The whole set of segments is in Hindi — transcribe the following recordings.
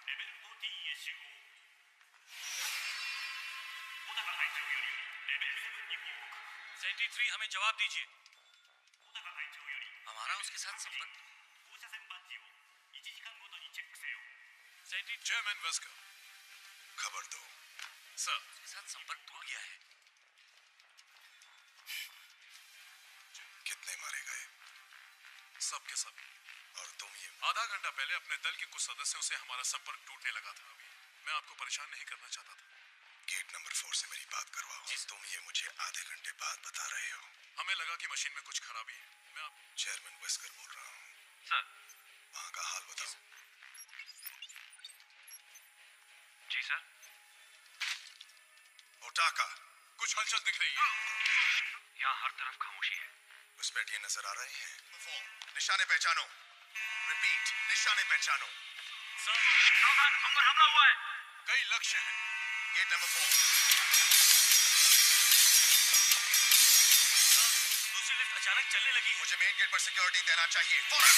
レベル14へ集合。小高隊長よりレベル7に報告。 सेंट्री 3 हमें जवाब दीजिए। 小高隊長より हमारा उसके साथ संपर्क। 放射線バッジを1時間ごとにチェックせよ。 सेंट्री चेयरमैन वेस्कर, खबर दो। सर, उसके साथ संपर्क टूट गया है। कितने मारे गए? सब के सब। और तुम ये आधा घंटा पहले अपने दल के कुछ सदस्यों से हमारा संपर्क टूटने लगा था। अभी मैं आपको परेशान नहीं करना चाहता था। गेट नंबर 4 से मेरी बात करवाओ। तुम ये मुझे आधे घंटे बाद बता रहे हो। हमें लगा कि मशीन में कुछ खराबी है। मैं आप चेयरमैन वेस्कर बोल रहा हूँ। सर। वहाँ का हाल बताओ। जी सर। ओटाका, कुछ हलचल दिख रही है। यहाँ हर तरफ खामोशी है। उस बेट ये नजर आ रहे हैं। निशाने पहचानो। रिपीट, निशाने पहचानो। सर, सावधान, हम पर हमला हुआ है। कई लक्ष्य हैं। Gate number 4। सर, दूसरी लिफ्ट अचानक चलने लगी है। मुझे मेन गेट पर सिक्योरिटी देना चाहिए फौरन।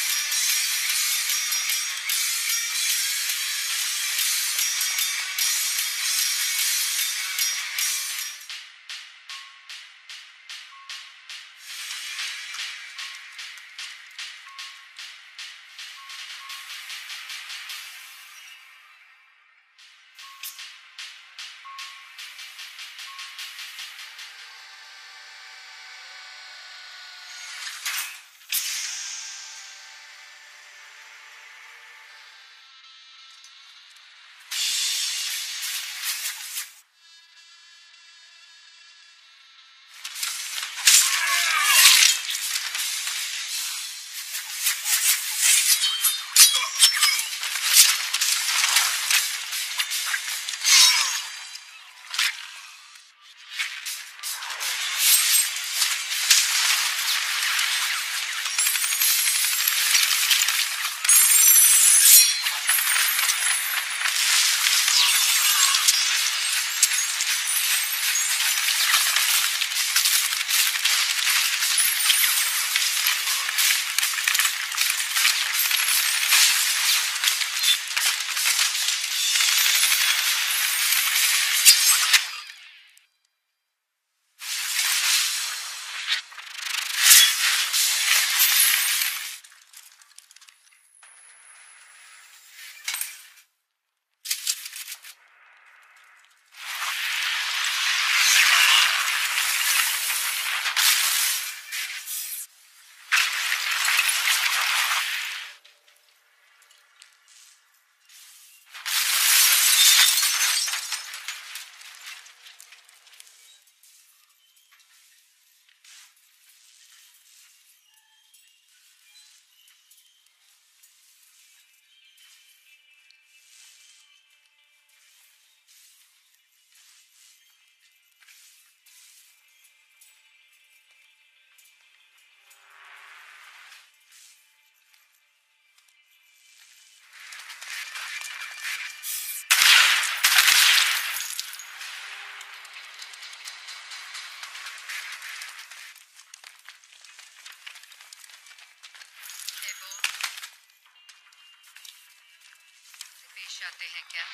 आते हैं क्या?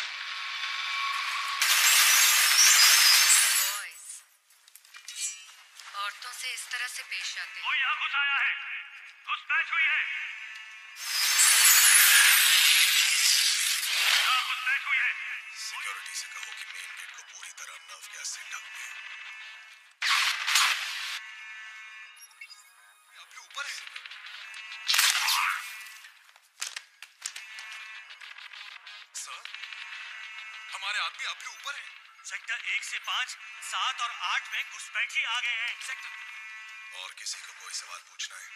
बॉयज, औरतों से इस तरह से पेश आते हैं। कोई यहाँ घुस आया है। घुसपैठ हुई है। यहाँ घुसपैठ हुई है। सिक्योरिटी से कहो कि मेन गेट को पूरी तरह नर्व गैस से ढक दे। अभी ऊपर है। सर, हमारे आदमी अभी ऊपर है। सेक्टर 1 से 5, 7 और 8 में घुसपैठी आ गए हैं। सेक्टर और किसी को कोई सवाल पूछना है?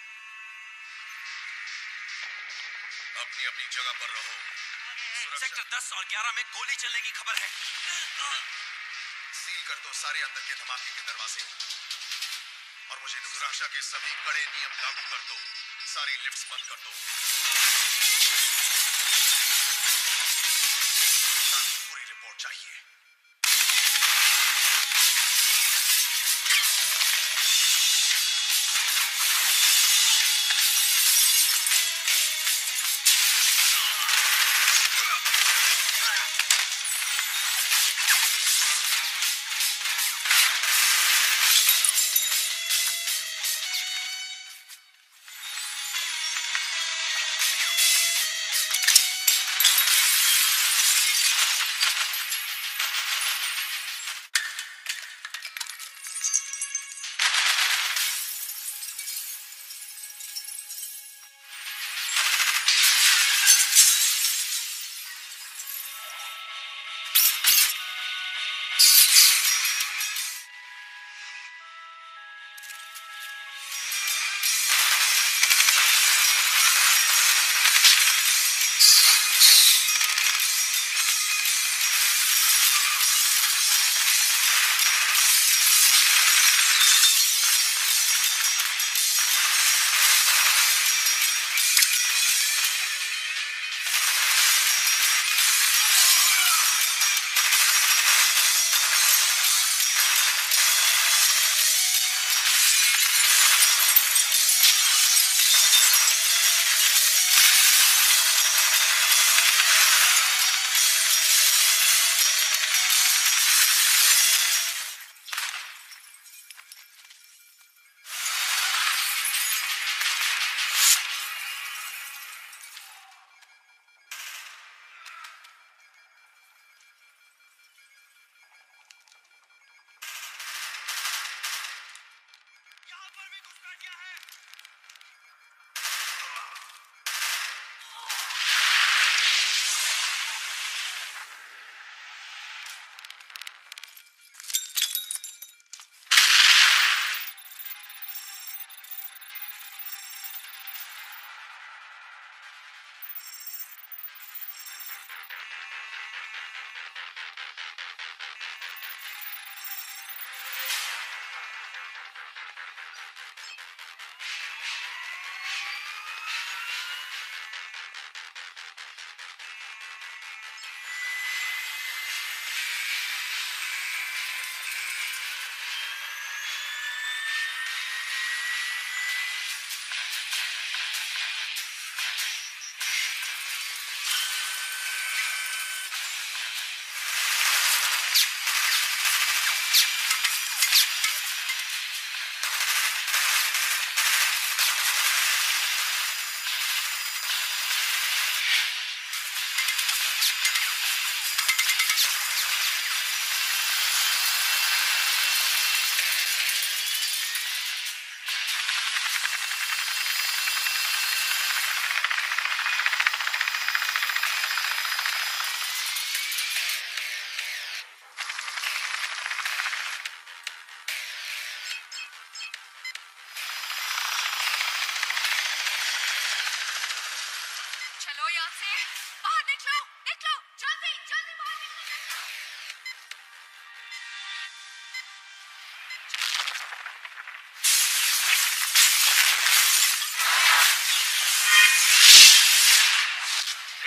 अपनी अपनी जगह पर रहो। सेक्टर 10 और 11 में गोली चलने की खबर है। सील कर दो सारे अंदर के धमाके के दरवाजे और मुझे सुरक्षा के सभी कड़े नियम लागू कर दो। सारी लिफ्ट्स बंद कर दो। पूरी रिपोर्ट चाहिए।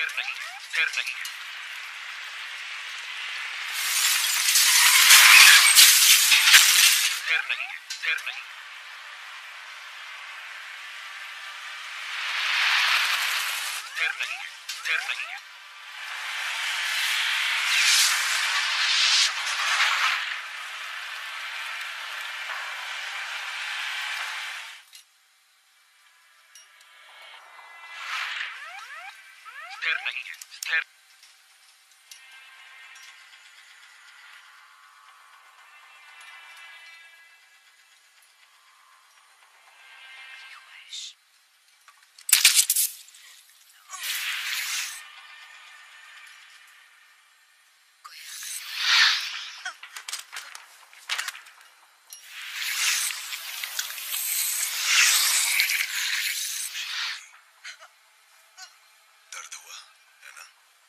स्थिर नहीं है, स्थिर नहीं है। स्थिर नहीं है, स्थिर नहीं है। स्थिर नहीं है, स्थिर नहीं है। स्थिर नहीं है, स्थिर। दर्द हुआ है ना?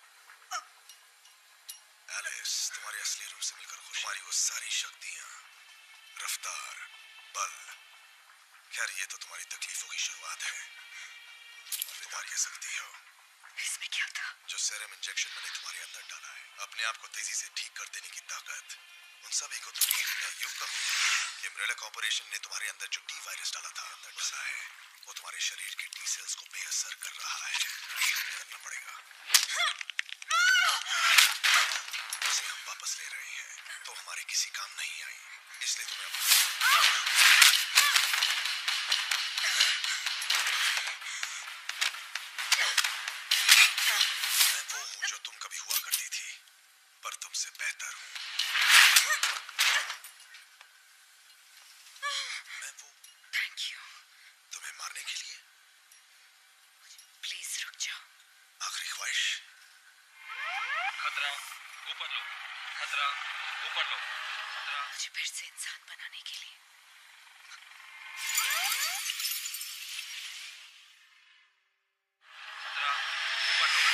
एलिस, तुम्हारे असली रूप से मिलकर खुश। तुम्हारी वो सारी शक्तियां, रफ्तार, बल, खैर ये तो तुम्हारी तकलीफों की शुरुआत है। अलविदा कह सकती हो। इसमें क्या था? जो सेरम इंजेक्शन मैंने तुम्हारे अंदर डाला है, अपने आप को तेजी से ठीक कर देने की ताकत, उन सभी को तुम अलविदा यूं कहो कि अम्ब्रेला कॉर्पोरेशन ने तुम्हारे अंदर जो टी वायरस डाला था, अंदर डाला है, वो तुम्हारे शरीर के टी सेल्स को बेअसर कर रहा है। करना पड़ेगा। उसे हम वापस ले रहे हैं तो हमारे किसी काम नहीं आई, इसलिए तुम्हें मैं वो हूं जो तुम कभी हुआ करती थी, पर तुमसे बेहतर हूं। मैं वो थैंक यू। तुम्हें मारने के लिए प्लीज रुक जाओ। आखिरी ख्वाहिश। खतरा, ऊपर लो। खतरा, ऊपर लो। खतरा। मुझे फिर से इंसान बनाने के लिए। खतरा, ऊपर लो।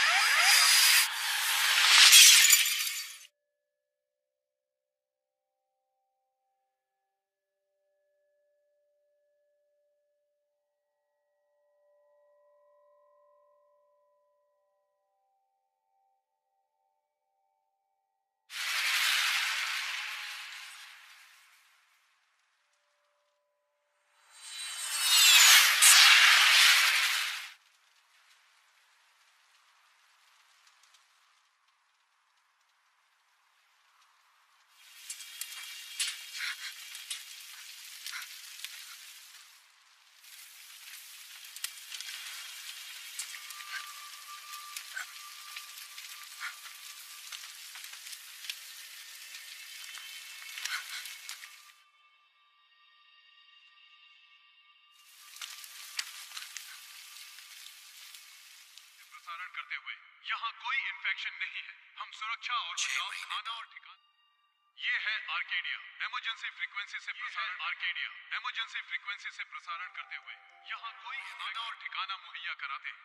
प्रसारण करते हुए यहाँ कोई इन्फेक्शन नहीं है। हम सुरक्षा और बचाव खाना और ठिकाना। ये है आर्केडिया, इमरजेंसी फ्रीक्वेंसी से प्रसारण। आर्केडिया, इमरजेंसी फ्रीक्वेंसी से प्रसारण करते हुए यहाँ कोई खाना और ठिकाना मुहैया कराते हैं।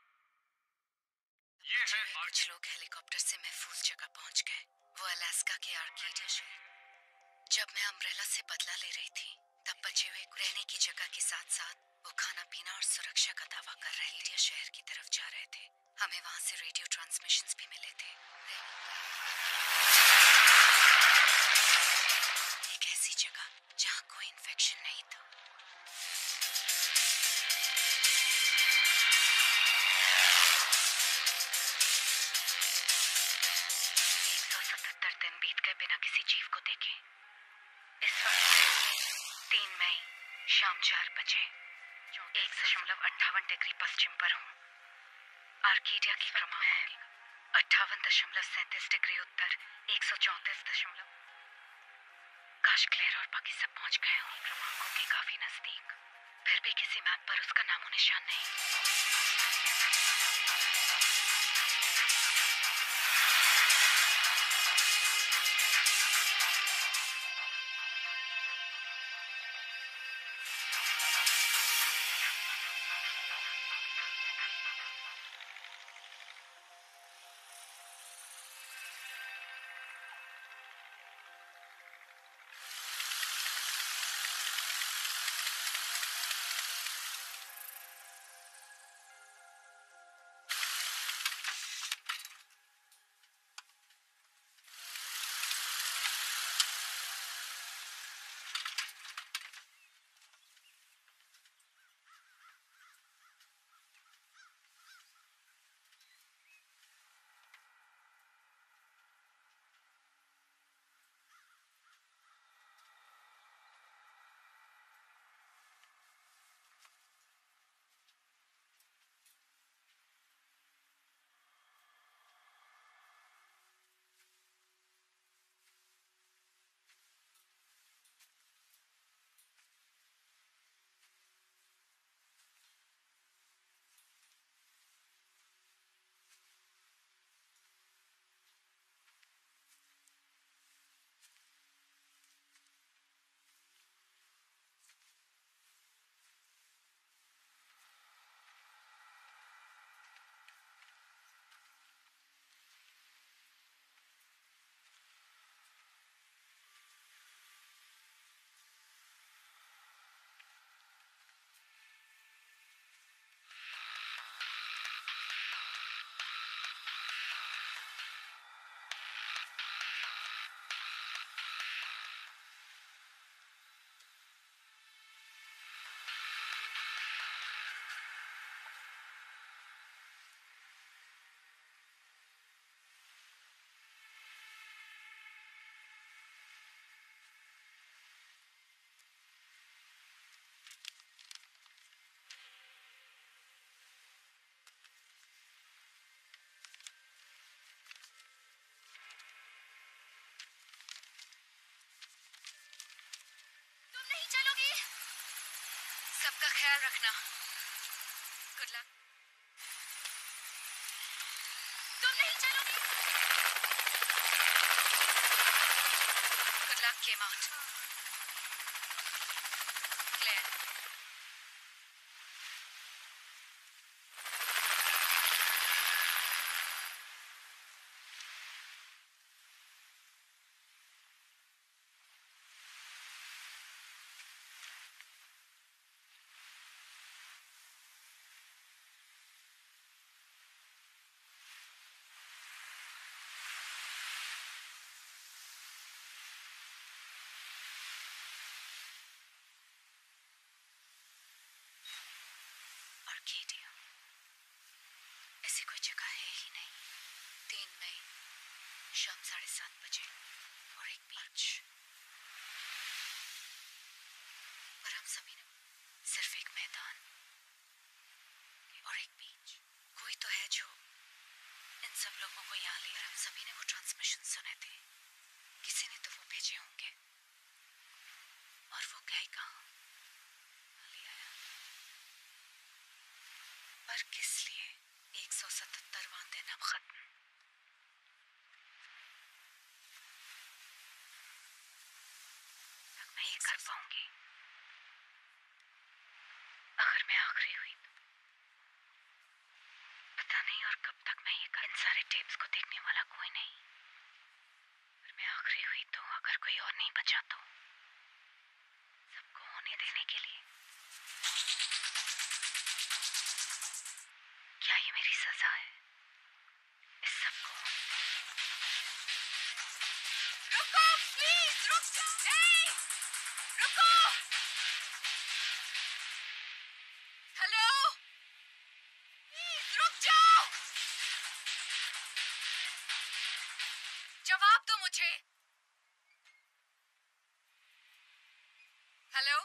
ये है कुछ लोग हेलीकॉप्टर से महफूज जगह पहुंच गए। वो अलास्का के आर्केडिया शहर। जब मैं अम्ब्रेला से बदला ले रही थी, तब बचे हुए रहने की जगह के साथ साथ वो खाना पीना और सुरक्षा का दावा कर रहे थे। शहर की तरफ जा रहे थे। हमें वहां से रेडियो ट्रांसमिशंस भी मिले थे। एक ऐसी जगह जहां कोई इन्फेक्शन नहीं था। 177 दिन बीत गए बिना किसी जीव को देखे। इस वक्त 3 मई शाम 4 बजे 1.58 डिग्री पश्चिम पर हूँ। आर्केडिया की क्रमांक 58.37 डिग्री उत्तर 134. काश क्लेयर और बाकी सब पहुंच गए हों क्रमांकों के काफी नजदीक। फिर भी किसी मैप पर उसका नामो निशान नहीं। ख्याल रखना। Good luck. तुम नहीं चलोगी। Good luck came out. Clear. Arcadia ऐसी कोई जगह है ही नहीं। 3 मई शाम 7:30 बजे और एक बीच। पर हम सभी ने सिर्फ एक मैदान और एक बीच। कोई तो है जो इन सब लोगों को यहाँ ले। हम सभी ने वो ट्रांसमिशन सुने थे। किसी ने तो वो भेजे होंगे। और वो गए कहाँ? ले आया। पर किस लिए? 177वां दिन अब खत्म। मैं ये कर पाऊंगी अगर मैं आखिरी हुई तो। पता नहीं और कब तक मैं ये इन सारे टेप्स को देखने वाला कोई नहीं। अगर मैं आखिरी हुई तो अगर कोई और नहीं बचा तो सबको होने देने के लिए। क्या ये मेरी सजा है इस सबको? रुको प्लीज, रुक जाओ। रुको। हेलो प्लीज रुक जाओ। जवाब दो मुझे। हेलो।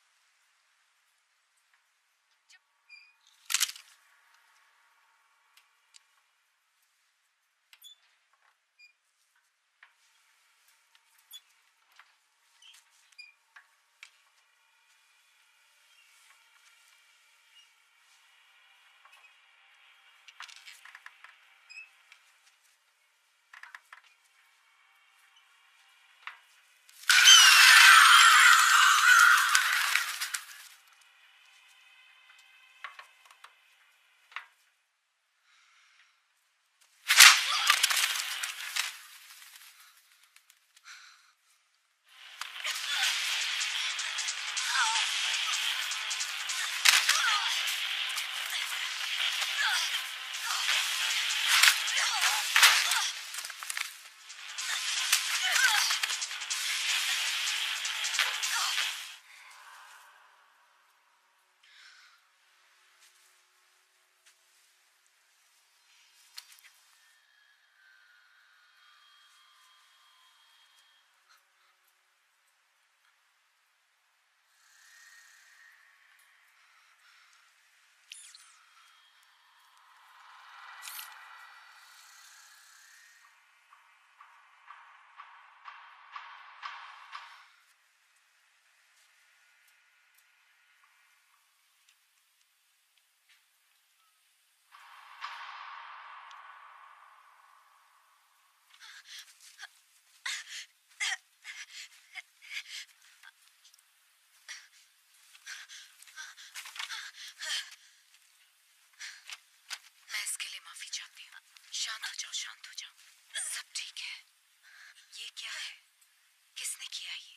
शांत हो जाओ, शांत हो जाओ। सब ठीक है। ये क्या है? किसने किया ये?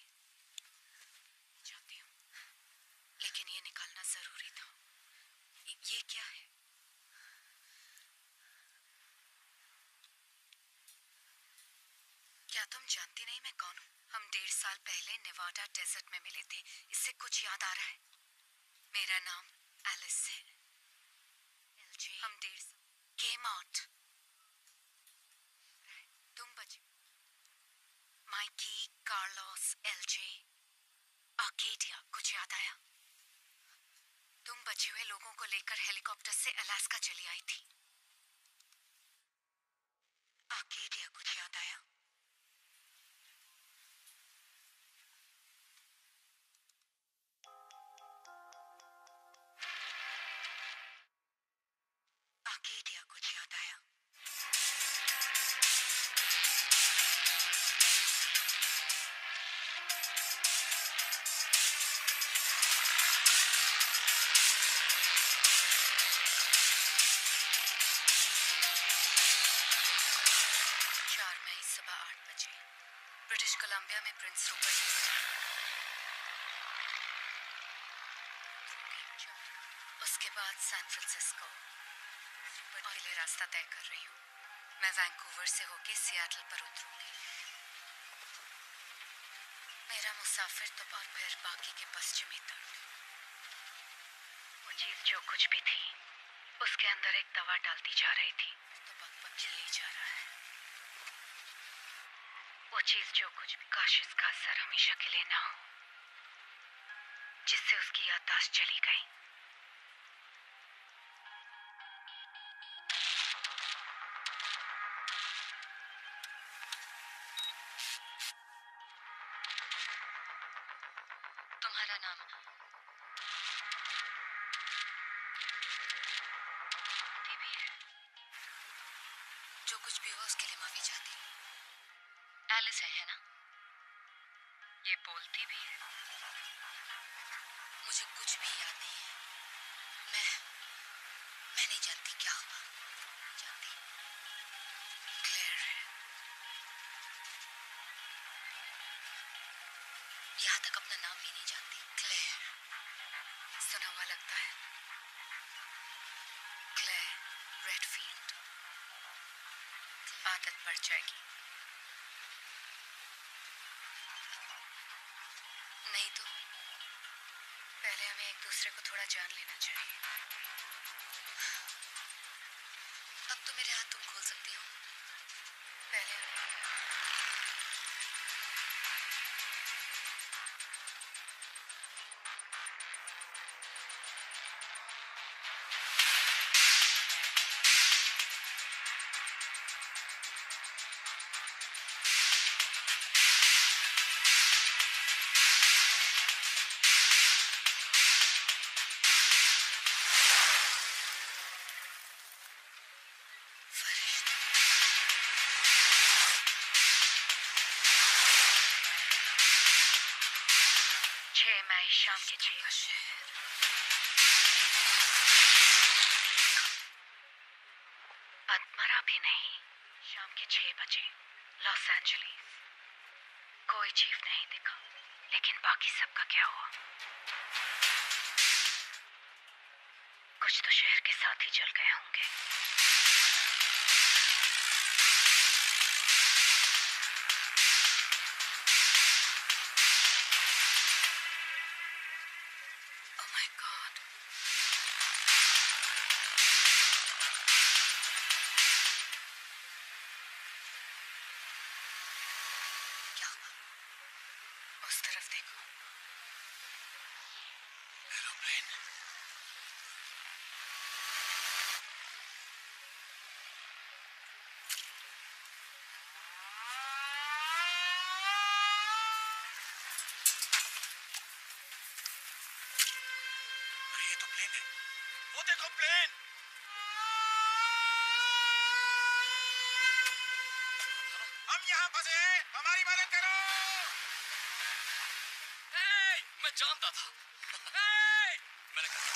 जानती हूँ, लेकिन ये निकालना जरूरी था। ये क्या है? क्या तुम जानती नहीं मैं कौन हूँ? हम 1.5 साल पहले नेवाडा डेजर्ट में मिले थे। इससे कुछ याद आ रहा है? मेरा नाम एलिस है। हम 1.5 केम आउट। तुम बचे माइकी, कार्लोस, एलजे, आर्केडिया। कुछ याद आया? तुम बचे हुए लोगों को लेकर हेलीकॉप्टर से अलास्का चली आई थी। आर्केडिया, कुछ याद आया? आर्केडिया कुछ याद आया? सुबह 8 बजे ब्रिटिश कोलंबिया में प्रिंस रूपर्ट। उसके बाद सैन फ्रांसिस्को और के लिए रास्ता तय कर रही हूँ। मैं वैंकूवर से होके सियाटल पर उतरूंगी। मेरा मुसाफिर तो और फिर बाकी के पश्चिमी तट। वो चीज जो कुछ भी थी उसके अंदर एक दवा डालती जा रही थी, तो पक किया ही जा रहा है। वो चीज जो कुछ भी, काश इसका असर हमेशा के लिए ना हो, जिससे उसकी याददाश्त चली गई। तुम्हारा नाम? भी है। जो कुछ भी हो उसके लिए माफी चाहती हूँ। एलिस है ना? ये बोलती भी है। मुझे कुछ भी याद नहीं है। मैं नहीं जानती क्या हुआ। जानती क्लेयर है। यहाँ तक अपना नाम भी नहीं जानती। क्लेयर सुना हुआ लगता है। Claire Redfield. आदत पड़ जाएगी। नहीं तो पहले हमें एक दूसरे को थोड़ा जान लेना चाहिए। अब तो मेरे हाथ तुम खोल सकती हो। पहले मई शाम के 6 का शहर। अदमरा भी नहीं। शाम के 6 बजे लॉस एंजलिस। कोई चीफ नहीं दिखा, लेकिन बाकी सबका क्या हुआ? कुछ तो शहर के साथ ही जल गए होंगे। उस तरफ देखो। एरोप्लेन। अरे ये तो प्लेन है। वो देखो प्लेन। हम यहाँ फंसे हैं, हमारी मदद करो। मैं जानता था। मैंने कहा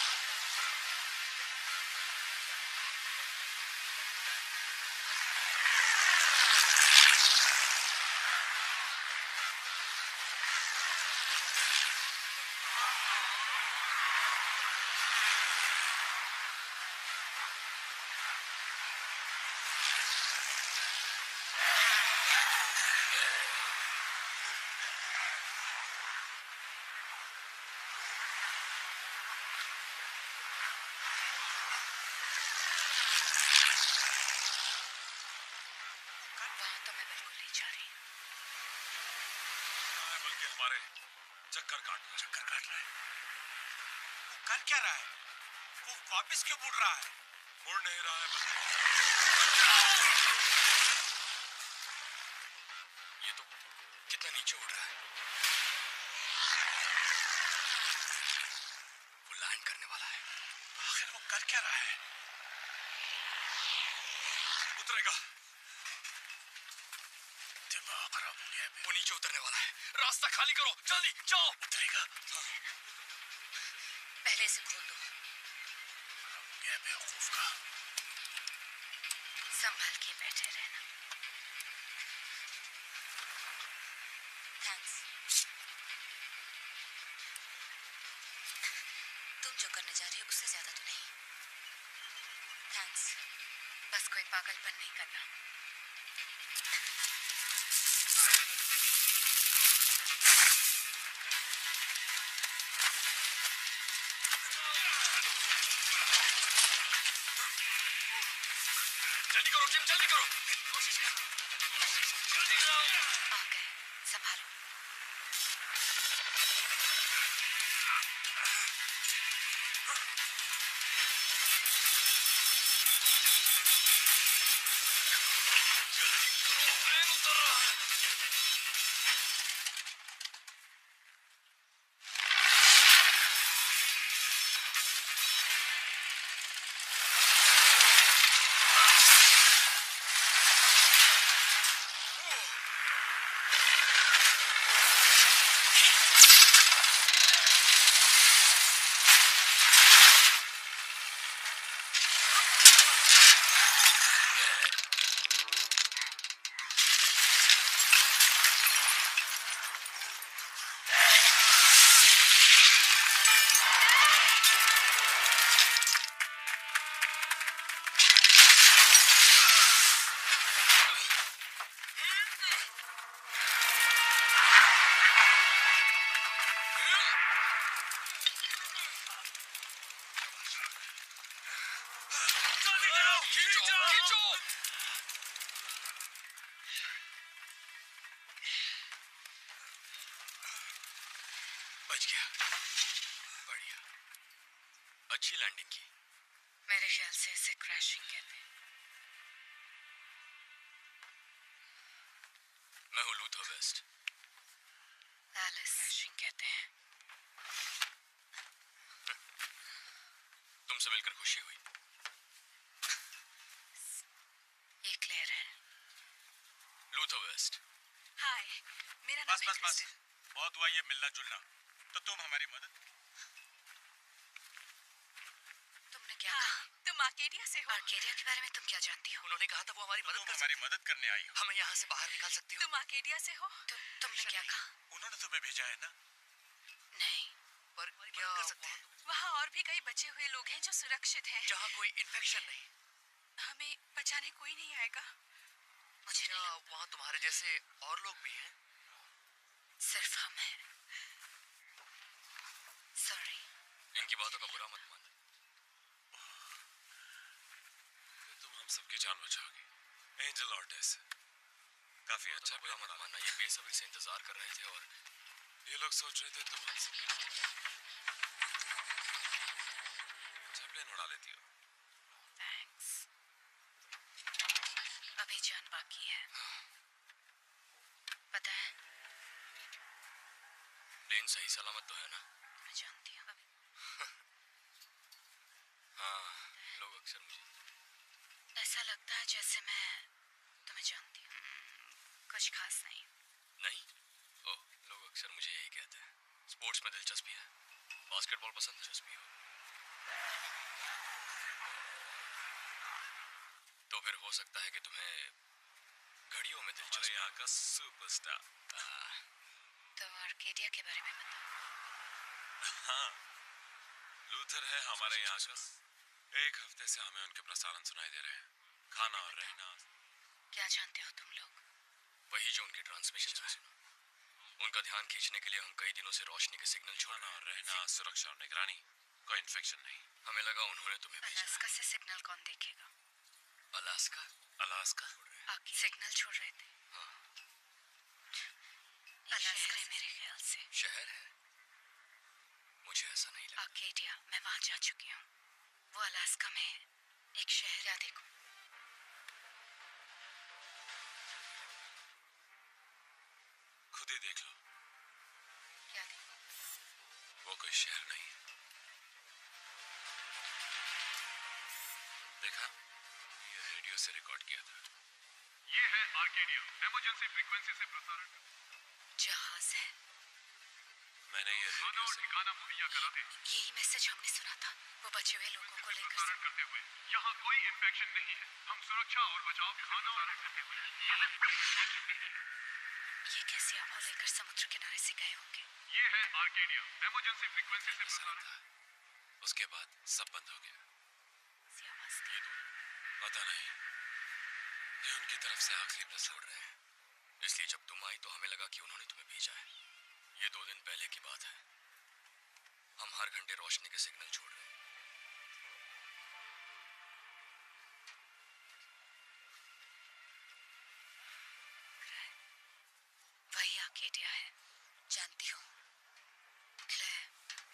हमारे चक्कर काट रहा है। वो कर क्या रहा है? वो वापस क्यों मुड़ रहा है? मुड़ नहीं रहा है बल्कि ये तो कितना नीचे उड़ रहा है। वो लैंड करने वाला है। आखिर वो कर क्या रहा है? उतरेगा? दिमाग खराब हो गया है। वो नीचे उतरने वाला है, रास्ता खाली करो, जल्दी जाओ। उतरेगा? पहले से खोल दो। खराब हो गया बेवकूफ का। संभाल के बैठे रहना। थैंक्स। तुम जो करने जा रही हो उससे ज्यादा तो नहीं। थैंक्स। बस कोई पागलपन नहीं करना। जल्दी करो टिम, जल्दी करो, कोशिश कर, जल्दी जाओ। आ गए, संभालो। जल्दी करो, प्लेन उतर रहा है। जल्दी जाओ, खींचो, खींचो। बच गया, बढ़िया, अच्छी लैंडिंग की। मेरे ख्याल से इसे क्रैशिंग कहते हैं। मैं हूँ लूथर वेस्ट। एलिस क्रैशिंग कहते हैं। तुमसे मिलकर खुशी हुई। ये क्लियर है। Luther waste. हाय, मेरा नाम बस बस बस, बहुत हुआ ये मिलना जुलना। तो तुम हमारी मदद। तुमने क्या कहा? तुम आर्केडिया से हो? आर्केडिया के बारे में तुम क्या जानती हो? उन्होंने कहा था वो हमारी मदद कर हमारी मदद करने आई हो। हमें यहाँ से बाहर निकाल सकती हो? तुम आर्केडिया से हो? तुमने क्या कहा? उन्होंने तुम्हें भेजा है ना? नहीं। पर क्या कर सकते हैं? वहाँ और भी कई बचे हुए लोग हैं जो सुरक्षित हैं। जहाँ कोई इन्फेक्शन नहीं। हमें बचाने कोई नहीं आएगा। मुझे क्या वहाँ तुम्हारे जैसे और लोग भी हैं? सिर्फ हम हैं। सॉरी। इनकी बातों का बुरा मत मानो। तुम हम सबकी जान बचाओगे। एंजल और डेस काफी अच्छा बुरा मत मानना। ये बेसब्री से इंतजार कर रहे थे और ये लोग सोच रहे थे तुम हम सबकी अच्छा प्लेन उड़ा लेती हो। थैंक्स। अभी जान बाकी है। पता है, प्लेन सही सलामत तो है ना? मैं जानती हूँ। अभी हाँ, लोग अक्सर मुझे ऐसा लगता है जैसे मैं तुम्हें जानती हूँ। कुछ खास नहीं। नहीं? ओह, लोग अक्सर मुझे यही कहते हैं। स्पोर्ट्स में दिलचस्पी है, बास्केटबॉल पसंद दिलचस्पी हो तो फिर हो सकता है कि तुम्हें घड़ियों में दिलचस्पी। यहाँ का सुपरस्टार। तो आर्केडिया के बारे में बताओ। हाँ, लूथर है हमारे यहाँ का। एक हफ्ते से हमें उनके प्रसारण सुनाई दे रहे हैं। खाना और रहना। क्या जानते हो तुम लोग? वही जो उनके ट्रांसमिशन में सुना। उनका ध्यान खींचने के लिए हम कई दिनों से रोशनी के सिग्नल छोड़ना और रहना, सुरक्षा और निगरानी, कोई इन्फेक्शन नहीं। हमें लगा उन्होंने तुम्हें भेजा। अलास्का से सिग्नल कौन देखेगा? अलास्का? अलास्का? आके सिग्नल छोड़ रहे थे। हाँ। अलास्का है मेरे ख्याल से। शहर है? मुझे ऐसा नहीं लगा। आर्केडिया, मैं वहां जा चुकी हूँ। वो अलास्का में है, एक शहर। या देखो, खुद ही देख लो। क्या देखो? वो कोई शहर नहीं है। देखा? ये रेडियो रेडियो से रिकॉर्ड किया था। ये है आर्केडिया, इमरजेंसी फ्रीक्वेंसी से प्रसारण। जहाज है। मैंने ये खाना रेडियो और से ठिकाना मुहैया करा दे। यही मैसेज हमने सुना था, वो बचे हुए लोगों को लेकर। प्रसारण करते हुए यहाँ कोई इंफेक्शन नहीं है। हम सुरक्षा और बचाव खाना और ये कैसे आपको लेकर समुद्र किनारे से गए होंगे? ये है आर्केडिया, इमरजेंसी फ्रीक्वेंसी से प्रसारण। उसके बाद सब बंद हो गया। ऐसी आवाज थी। ये दो पता नहीं, ये उनकी तरफ से आखिरी बस छोड़ रहे हैं। इसलिए जब तुम आई तो हमें लगा कि उन्होंने तुम्हें भेजा है। ये 2 दिन पहले की बात है। हम हर घंटे रोशनी के सिग्नल छोड़ रहे हैं। वही आर्केडिया है, जानती हूँ। क्लेयर,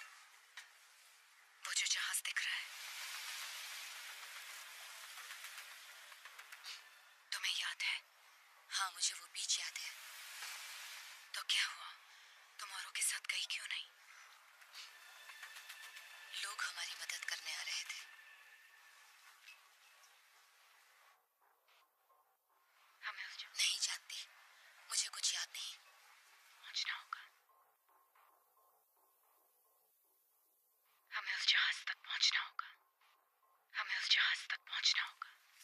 वो जो जहाज दिख रहा है, तुम्हें याद है? हाँ, मुझे वो बीच याद है। तो क्या हुआ? तुम औरों के साथ गई क्यों नहीं? लोग हमारी मदद करने आ रहे थे। हमें उस नहीं जानती, मुझे कुछ याद नहीं। पहुंचना होगा, हमें उस जहाज तक पहुंचना होगा। हमें उस जहाज तक पहुंचना होगा।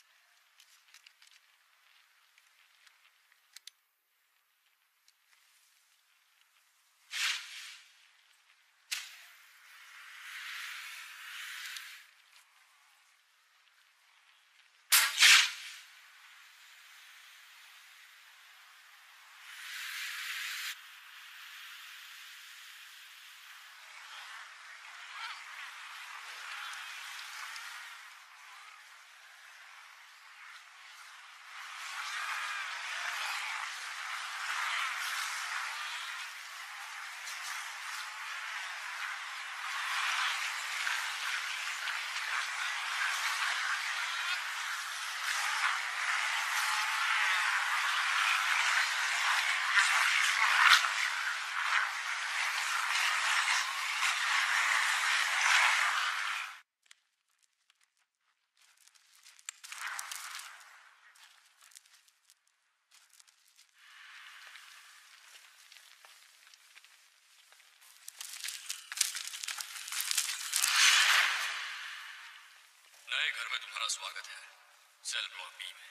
नए घर में तुम्हारा स्वागत है, सेल ब्लॉक बी में।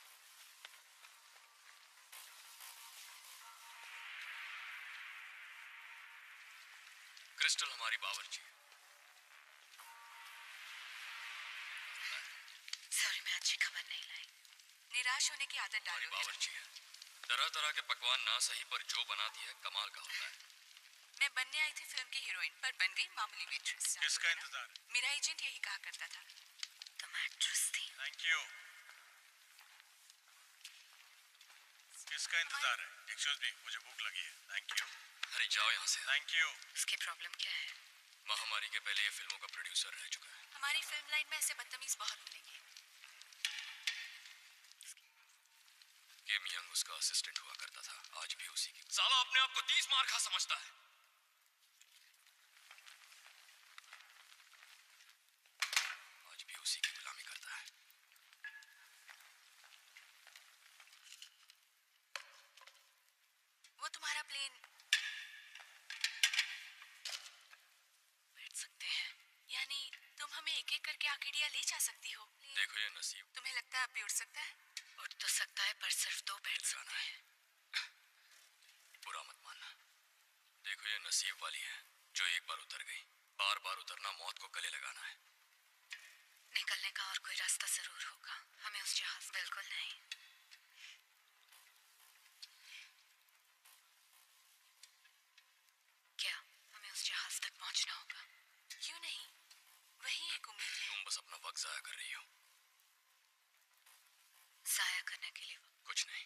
क्रिस्टल हमारी बावर्ची। सॉरी, मैं अच्छी खबर नहीं लाई। निराश होने की आदत हमारी डालो। बावर्ची है। तरह तरह के पकवान ना सही पर जो बनाती है कमाल का होता है। मैं बनने आई थी फिल्म की हीरोइन, पर बन गई मामूली वेट्रेस। किसका इंतजार? मेरा एजेंट यही कहा करता था। तुम एक्ट्रेस थी। Thank you. किसका इंतजार है? एक्सक्यूज मी, मुझे भूख लगी है। Thank you. अरे जाओ यहाँ से। Thank you. उसकी प्रॉब्लम क्या है? महामारी के पहले ये फिल्मों का प्रोड्यूसर रह चुका है। हमारी फिल्म लाइन में ऐसे बदतमीज बहुत मिलेंगे। किम यंग उसका असिस्टेंट हुआ करता था, आज भी उसी की। साला अपने आप को 30 मार खा समझता है। आज भी उसी की गुलामी करता है। वो तुम्हारा प्लेन बैठ सकते हैं। यानी तुम हमें एक एक करके आर्केडिया ले जा सकती हो। देखो ये नसीब। तुम्हें लगता है अब भी उड़ सकता है? उठ तो सकता है, पर सिर्फ 2 बैठ सकते हैं। बुरा मत मानना। देखो ये नसीब वाली है जो एक बार उतर गई। बार बार उतरना मौत को गले लगाना है। निकलने का और कोई रास्ता जरूर होगा। हमें उस जहाज बिल्कुल नहीं। क्या हमें उस जहाज तक पहुंचना होगा? क्यों नहीं, वही एक उम्मीद है। तुम बस अपना वक्त जाया कर रही हो। जाया करने के लिए कुछ नहीं,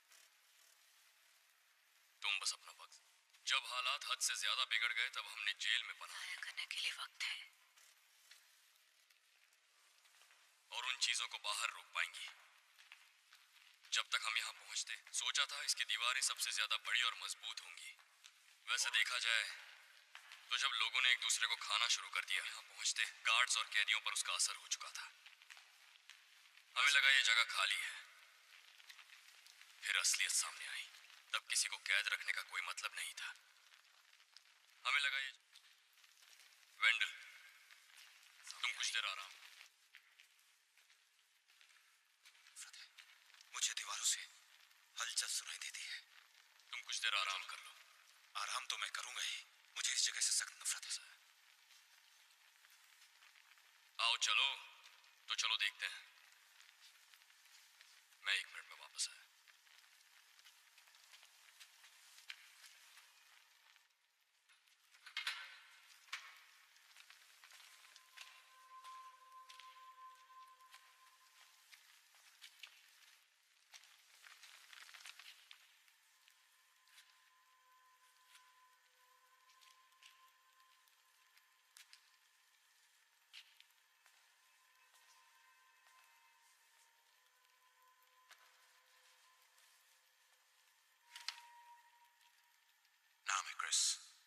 तुम बस अपना वक्त। जब हालात हद से ज्यादा बिगड़ गए तब हमने जेल में पनाह जाया करने के लिए वक्त है। और उन चीजों को बाहर रोक पाएंगी। जब तक हम यहाँ पहुंचते सोचा था इसकी दीवारें सबसे ज्यादा बड़ी और मजबूत होंगी। वैसे देखा जाए तो जब लोगों ने एक दूसरे को खाना शुरू कर दिया, यहाँ पहुंचते गार्ड्स और कैदियों पर उसका असर हो चुका था। हमें हमें लगा ये जगह खाली है, फिर असलियत सामने आई। तब किसी को कैद रखने का कोई मतलब नहीं था। हमें लगा ये वेंडल, तुम कुछ देर आराम। मुझे दीवारों से हलचल सुनाई देती है। तुम कुछ देर आराम कर लो। आराम तो मैं करूंगा ही, मुझे इस जगह से सख्त नफरत है। आओ चलो, तो चलो देखते हैं। मैं 1 मिनट में वापस आया। नाम है क्रिस।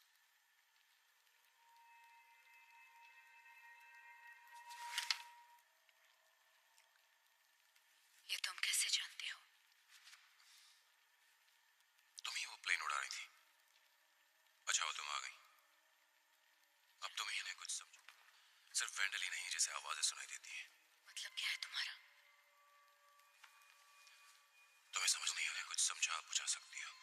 ये तुम कैसे जानते हो? तुम ही वो प्लेन उड़ा रही थी। अच्छा वो तुम आ गई। अब तुम ही इन्हें कुछ समझो। सिर्फ वेंडल ही नहीं जिसे आवाजें सुनाई देती हैं। मतलब क्या है तुम्हारा? तुम्हें समझ नहीं, इन्हें कुछ समझा बुझा सकती हो।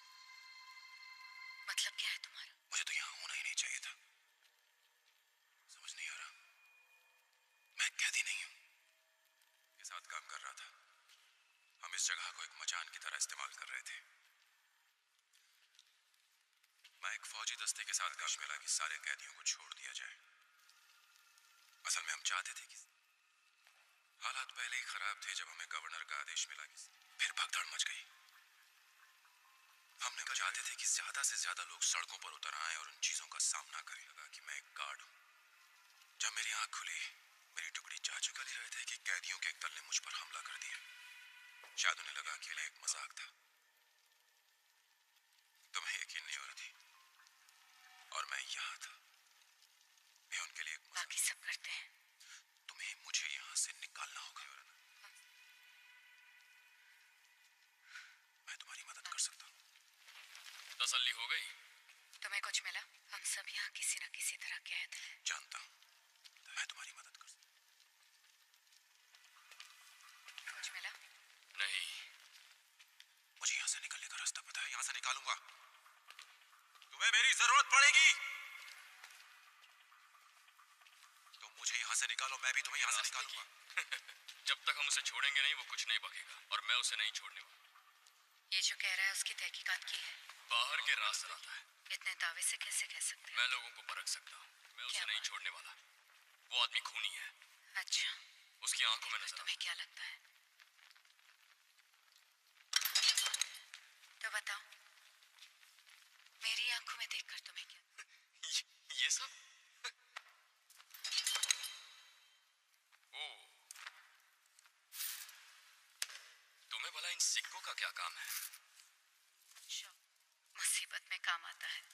मतलब क्या है तुम्हारा? मुझे तो यहाँ होना ही नहीं चाहिए था। समझ नहीं आ रहा, मैं कैदी नहीं हूँ। के साथ काम कर रहा था। हम इस जगह को एक मचान की तरह इस्तेमाल कर रहे थे। मैं एक फौजी दस्ते के साथ काम मिला कि सारे कैदियों को छोड़ दिया जाए। असल में हम चाहते थे कि हालात पहले ही खराब थे जब हमें गवर्नर का आदेश मिला कि फिर भगदड़ मच गई। हमने चाहते थे कि ज्यादा से ज्यादा लोग सड़कों पर उतर आएं और उन चीजों का सामना करें। लगा कि मैं एक गार्ड हूं। जब मेरी आंख खुली, मेरी टुकड़ी जा चुका रहे थे कि कैदियों के एक दल ने मुझ पर हमला कर दिया। शायद उन्हें लगा कि ये एक मजाक था। तुम्हें यकीन नहीं हो रहा थी और मैं यहाँ था। मैं उनके लिए एक मजाक। बाकी सब करते हैं। तुम्हें मुझे यहाँ से निकालना होगा। मैं तुम्हारी मदद कर सकता हूँ। तसल्ली हो गई? तुम्हें कुछ मिला? हम सब यहाँ किसी न किसी तरह कैद हैं। जानता हूँ, मैं तुम्हारी मदद कर सकता हूँ। कुछ मिला? नहीं। मुझे यहाँ से निकलने का रास्ता पता है। यहाँ से निकालूंगा। तुम्हें मेरी जरूरत पड़ेगी। तुम मुझे यहाँ से निकालो, मैं भी तुम्हें यहाँ से निकालूंगा। जब तक हम उसे छोड़ेंगे नहीं, वो कुछ नहीं बकेगा और मैं उसे नहीं छोड़ने वाला। ये जो कह रहा है उसकी तहकीकात की है? बाहर के रास्ते आता है। इतने दावे से कैसे कह सकते हैं? मैं लोगों को परख सकता हूँ। मैं उसे नहीं छोड़ने वाला। वो आदमी खूनी है। अच्छा, उसकी आंखों में नजर। तुम्हें क्या लगता है? तो बताओ, मेरी आंखों में देखकर तुम्हें क्या? ये सब? ओ, तुम्हें भला इन सिक्कों का क्या काम है? मुसीबत में काम आता है।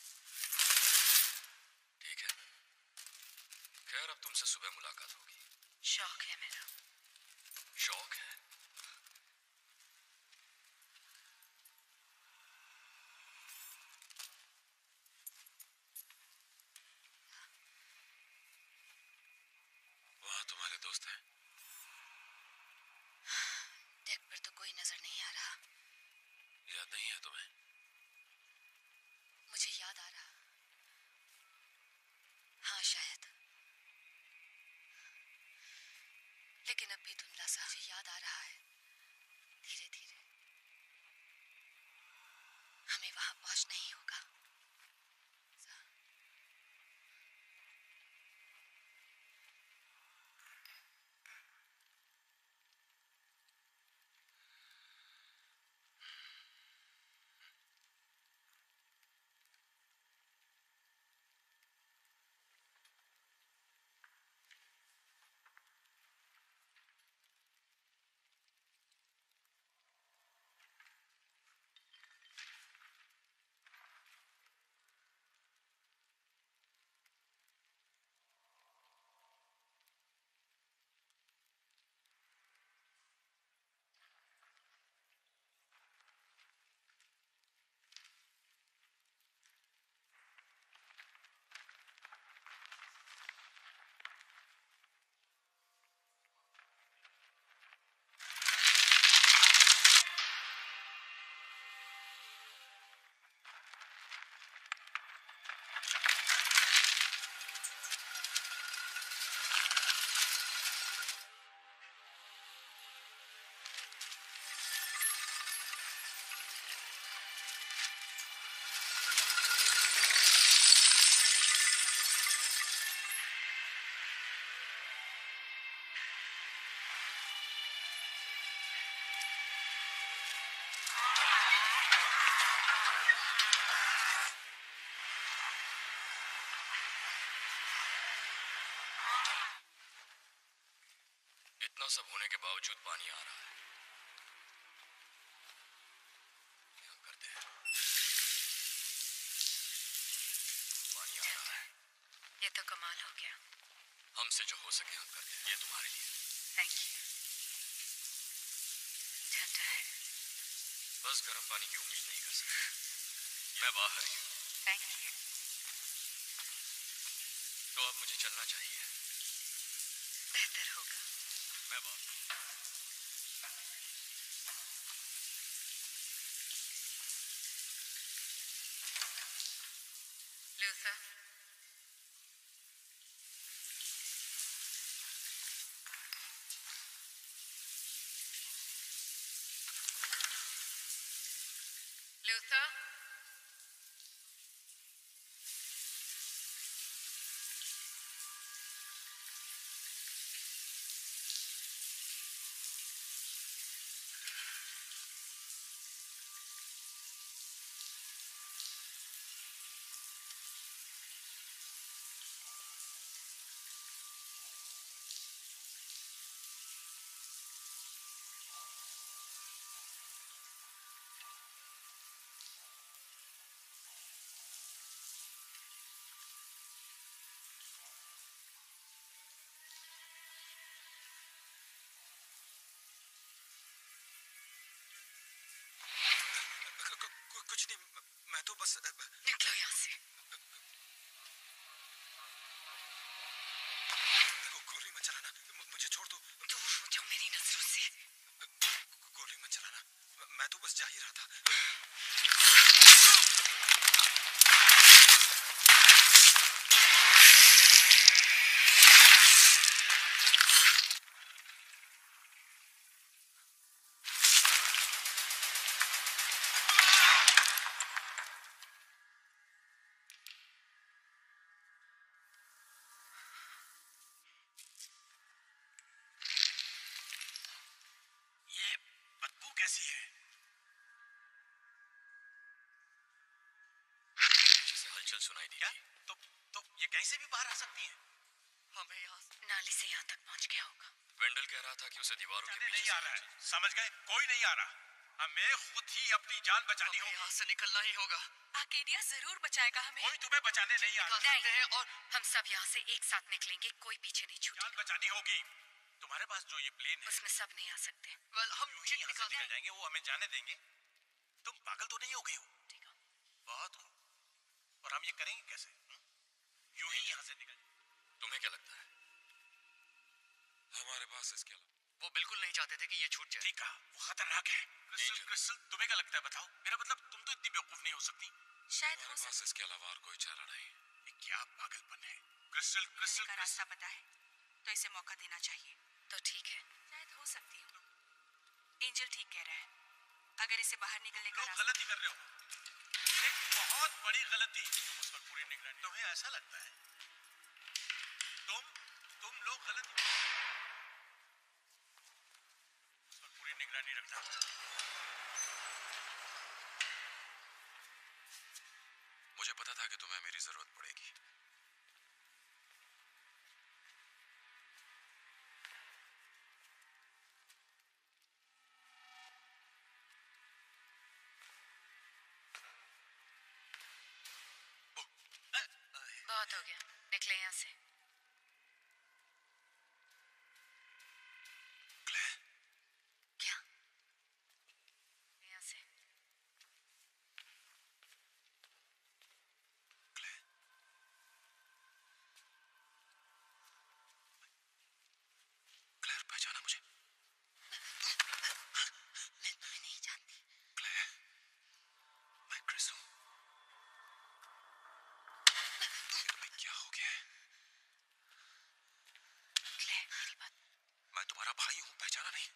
ठीक है। खैर अब तुमसे सुबह मुलाकात होगी। शौक है मेरा। शौक है? वहाँ तुम्हारे दोस्त हैं? डेक पर तो कोई नजर नहीं आ रहा। याद नहीं है तुम्हें? मुझे याद आ रहा। हाँ शायद, लेकिन अब भी धुंधला सा। मुझे याद आ रहा है। धीरे धीरे हमें वहां पहुंचना ही होगा। सब होने के बावजूद पानी आ रहा है। यहाँ करते हैं। पानी आ रहा है। ये तो कमाल हो गया। हमसे जो हो सके हम करते हैं। ये तुम्हारे लिए। Thank you. ठंडा है। बस गर्म पानी की उम्मीद नहीं कर सकता। मैं बाहर ही हूँ। Thank you. तो अब मुझे चलना चाहिए। बेहतर होगा। मैं बाहर। लूसा, लूसा, कुछ नहीं, मैं तो बस निकलो यहाँ से। गोली मत चलाना, मुझे छोड़ दो। दूर हो जाओ मेरी नजरों से। गोली मत चलाना, मैं तो बस जा ही रहा था। ये बदबू कैसी है? जैसे हलचल सुनाई दी। क्या? तो ये कहीं से भी बाहर आ सकती है? हमें यहाँ नाली से यहाँ तक पहुँच गया होगा। वेंडल कह रहा था कि उसे दीवारों के पीछे नहीं आ रहा है, समझ गए? कोई नहीं आ रहा। हमें खुद ही अपनी जान बचानी होगी। यहाँ से निकलना ही होगा। आर्केडिया जरूर बचाएगा हमें। कोई तुम्हें बचाने नहीं आ रहा। नहीं, और हम सब यहाँ से एक साथ निकलेंगे, कोई पीछे नहीं जान छूटेगा। बचानी होगी। तुम्हारे पास जो ये प्लेन है, उसमें सब नहीं आ सकते। हम यूं ही यहाँ से निकल जाएंगे, वो हमें जाने देंगे? तुम पागल तो नहीं हो गई हो? ठीक है। बहुत खूब। और हम ये करेंगे कैसे? यूं ही यहाँ से निकल। तुम्हें क्या लगता है? हमारे पास इसके अलावा वो बिल्कुल नहीं चाहते थे कि ये छूट जाए। ठीक है, वो खतरनाक है। क्रिस्टल, तुम्हें क्या लगता है? बताओ। मेरा मतलब, तुम तो इतनी बेवकूफ नहीं हो सकती। शायद हो सकता इसके अलावा और कोई चारा नहीं। ये क्या पागलपन है? क्रिस्टल का रास्ता पता है, तो इसे मौका देना चाहिए। तो ठीक है। शायद हो सकती हूँ। एंजल ठीक कह रहा है। अगर इसे बाहर निकलने का लोग रास्ता। गलती कर रहे हो, एक बहुत बड़ी गलती। तुम उस पर पूरी निगरानी, तुम्हें ऐसा लगता है? तुम लोग गलती उस पर पूरी निगरानी रखना। मुझे पता था कि तुम्हें मेरी जरूरत पड़ेगी। बहुत हो गया, निकले यहाँ से। क्या? यहाँ से। क्लेयर, पहचाना मुझे? मैं तुम्हें नहीं जानती। क्लेयर, मैं क्रिस हूँ। तुम्हें क्या हो गया है? क्लेयर, मेरी बात। मैं तुम्हारा भाई हूँ, पहचाना नहीं?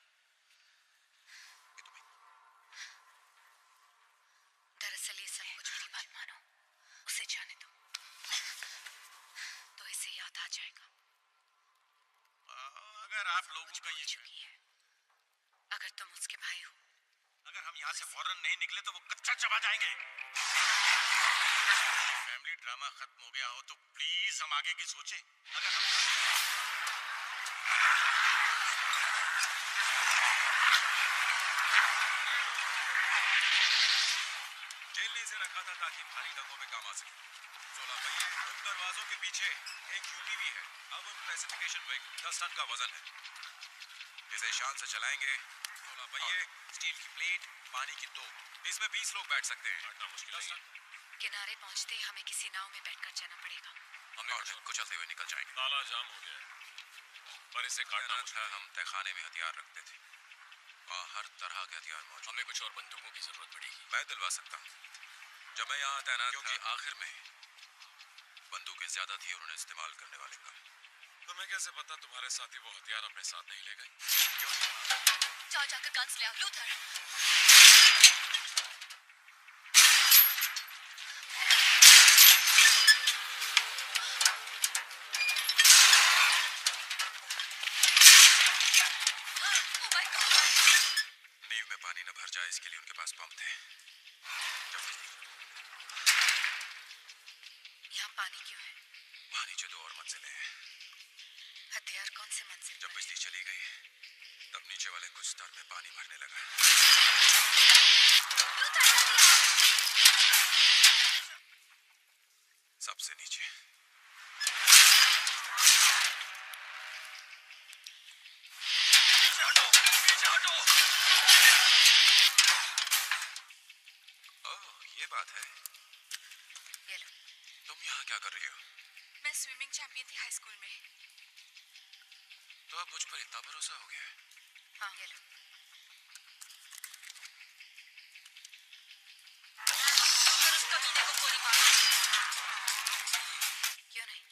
दरअसल ये सब कुछ मेरी बात मानो, उसे जाने दो, तो इसे याद आ जाएगा। अगर आप लोगों का ये चुकी है। अगर तुम उसके भाई हो, अगर हम यहाँ से फौरन नहीं निकले तो वो कच्चा चबा जाएंगे। फैमिली ड्रामा खत्म हो गया हो तो प्लीज हम आगे की सोचें। अगर हम ताकि भारी दंगों में काम आ सके। 16 पहिए उन दरवाजों के पीछे एक यूपीवी है। अब उन स्पेसिफिकेशन में 10 टन का वजन है। इसे शान से चलाएंगे। 16 पहिए, स्टील की प्लेट, पानी की तोप। इसमें 20 लोग बैठ सकते हैं। बैठना मुश्किल नहीं है। किनारे पहुंचते ही हमें किसी नाव में बैठकर जाना पड़ेगा। हमें और कुचलते हुए निकल जाएंगे। ताला जाम हो गया है, पर इसे काटना मुश्किल है। हम तहखाने में हथियार रखते थे, वहाँ हर तरह के हथियार मौजूद। हमें कुछ और बंदूकों की जरूरत पड़ेगी। मैं दिलवा सकता हूँ। जब मैं यहाँ तैनात क्योंकि आखिर में बंदूकें ज्यादा थी और उन्हें इस्तेमाल करने वाले कम। तुम्हें कैसे पता तुम्हारे साथी वो हथियार अपने साथ नहीं ले गए? क्यों? जाओ जाकर गन्स ले आओ, लूथर। नींव में पानी न भर जाए इसके लिए उनके पास पंप थे। यहाँ पानी क्यों है? वहाँ नीचे 2 और मंजिलें हैं। हथियार कौन से मंजिल? जब बिजली चली गई तब नीचे वाले कुछ स्तर में पानी भरने लगा। सबसे नीचे। ओह, ये बात है। ये लो। तुम यहाँ क्या कर रही हो? मैं स्विमिंग चैंपियन थी हाई स्कूल में। तो अब मुझ पर इतना भरोसा हो गया है? हाँ, ये लो। लूथर, उस कमीने को गोली मारो। क्यों नहीं?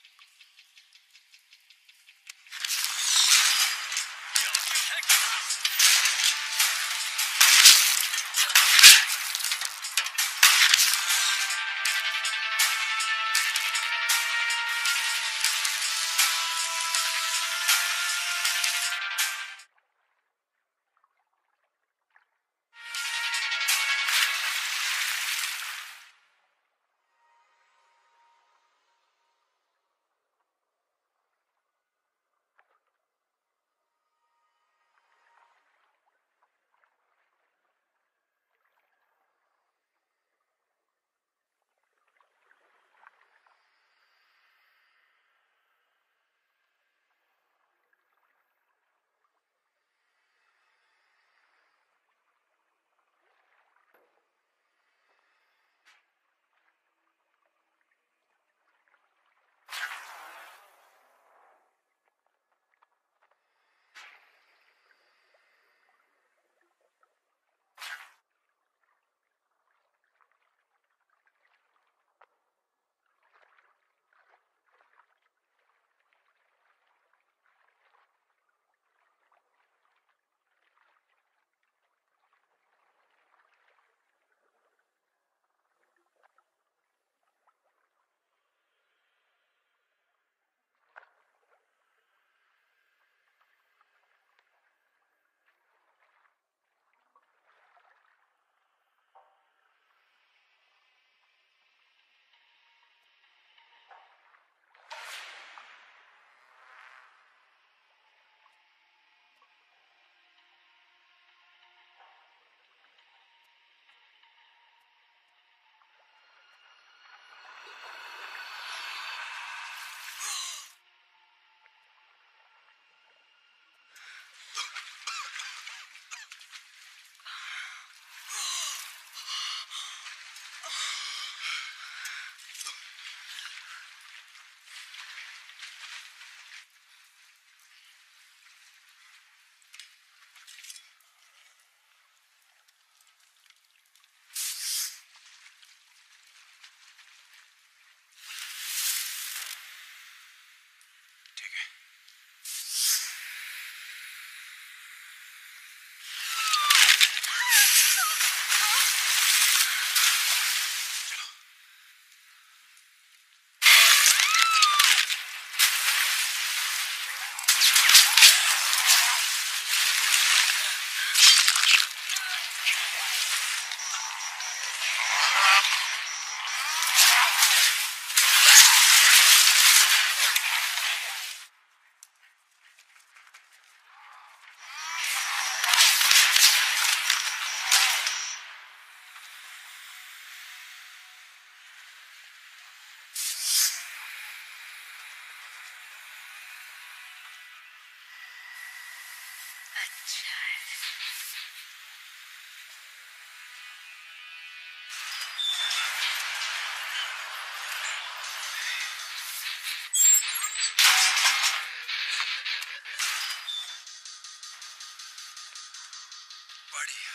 बढ़िया।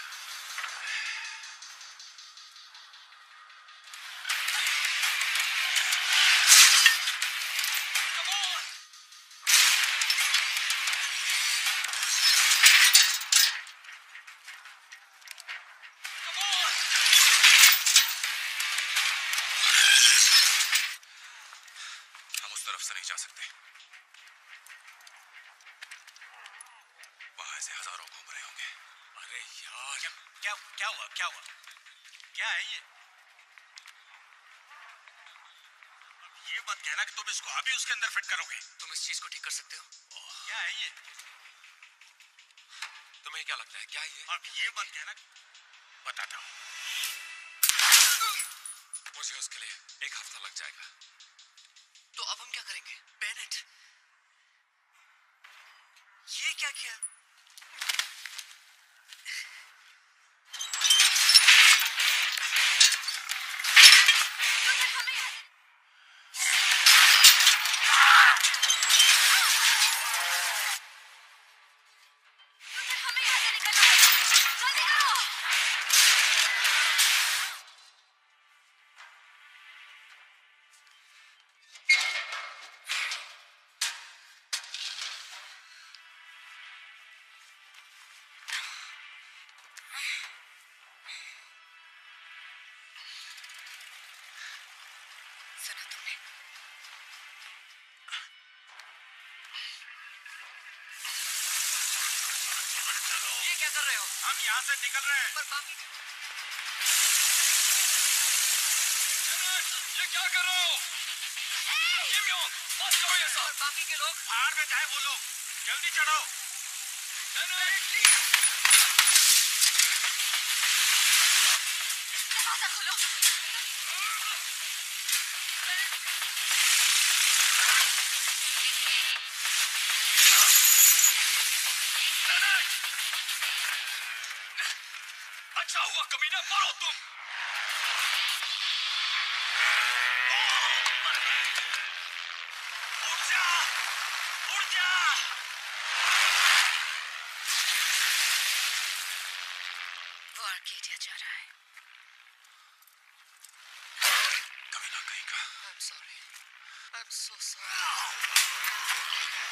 हम उस तरफ से नहीं जा सकते। वहां से हजारों घूम रहे होंगे। अरे यार, क्या हुआ? क्या है ये? ये मत कहना कि तुम इसको अभी उसके अंदर फिट करोगे। तुम इस चीज को ठीक कर सकते हो? क्या है ये? तुम्हें क्या लगता है क्या ये? अब ये मत कहना। बताता हूँ। मुझे उसके लिए 1 हफ्ता लग जाएगा। तो अब हम क्या करेंगे? बेनेट, ये क्या किया? सुना तुमने? ये क्या कर रहे हो? हम यहाँ से निकल रहे हैं। पर बाकी ये क्या कर रहे हो? किम योंग, मत करो ये सब। और बाकी के लोग? बाहर में जाए वो लोग। जल्दी चढ़ो। दरवाजा खोलो। अच्छा हुआ कमीना, मरो तुम। उठ जा। वो आर्केडिया जा रहा है। कमीना कहीं का। I'm sorry. I'm so sorry.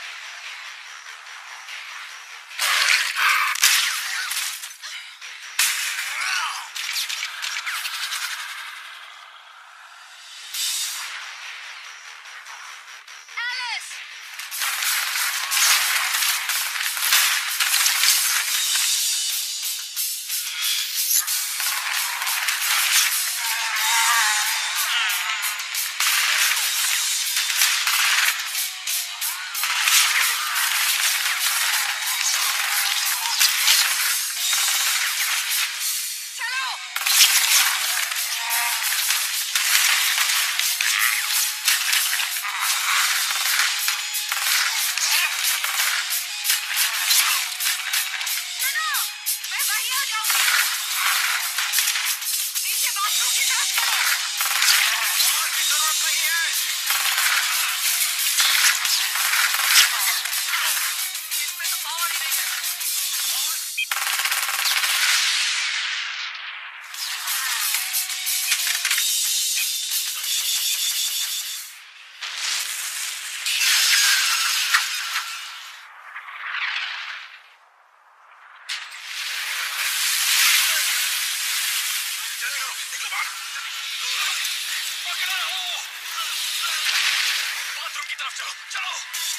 Bathroom की तरफ चलो, चलो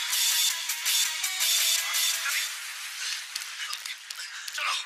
चलो।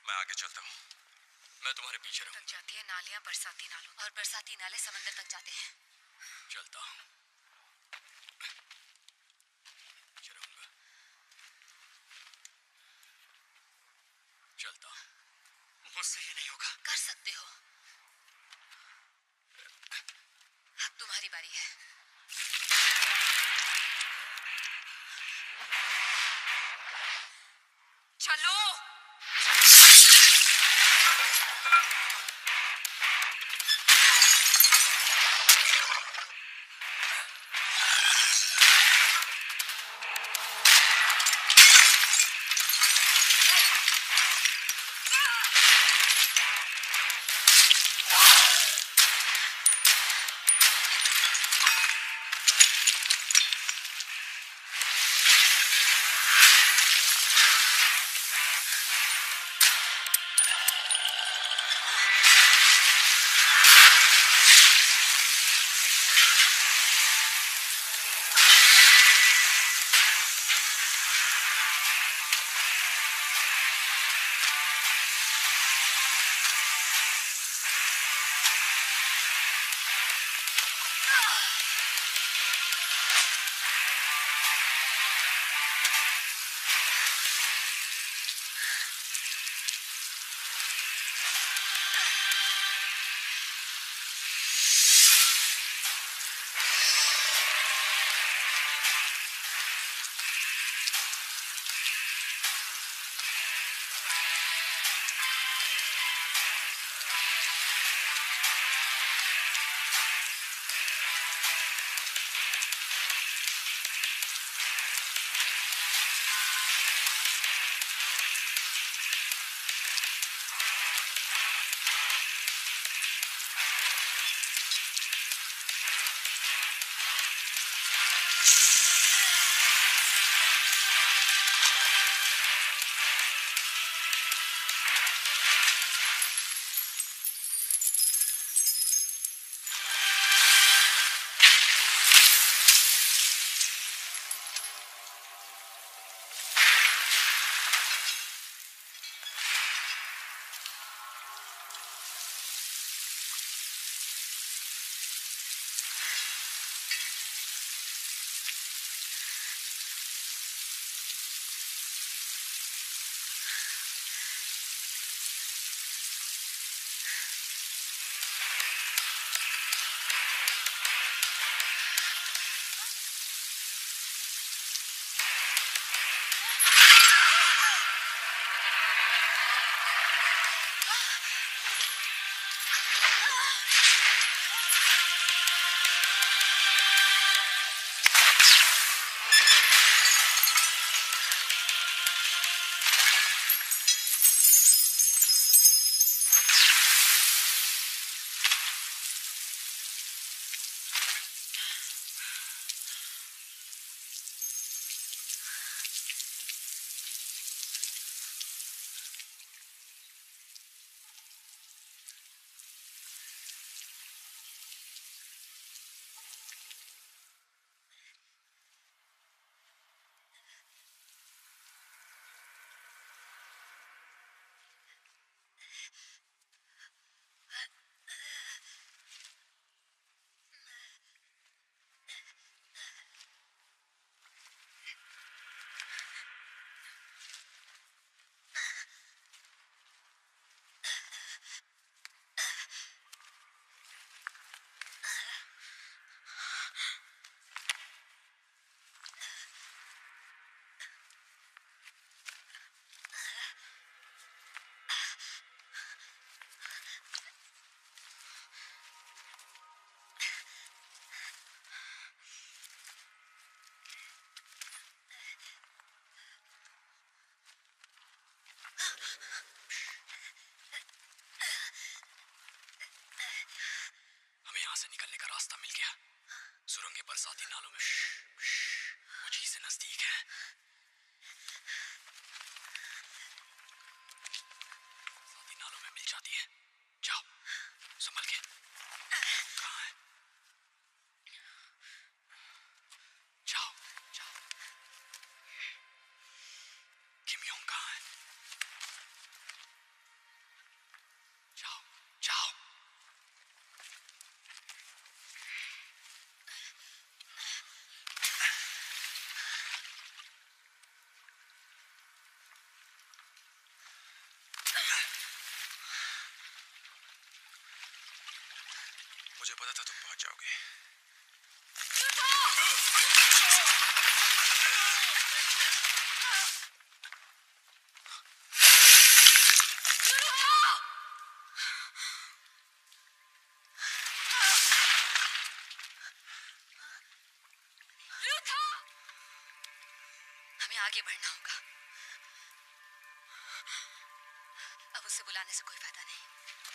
मैं आगे चलता हूँ। मैं तुम्हारे पीछे तक रहूंगा। जाती है नालियां बरसाती नालों, और बरसाती नाले समंदर तक जाते हैं। चलता हूँ, पीछे रहूंगा। चलता हूँ। मुझसे ये नहीं होगा। कर सकते हो। अब तुम्हारी बारी है। चलो। पता था तुम पहुंच जाओगे। हमें आगे बढ़ना होगा। अब उसे बुलाने से कोई फायदा नहीं।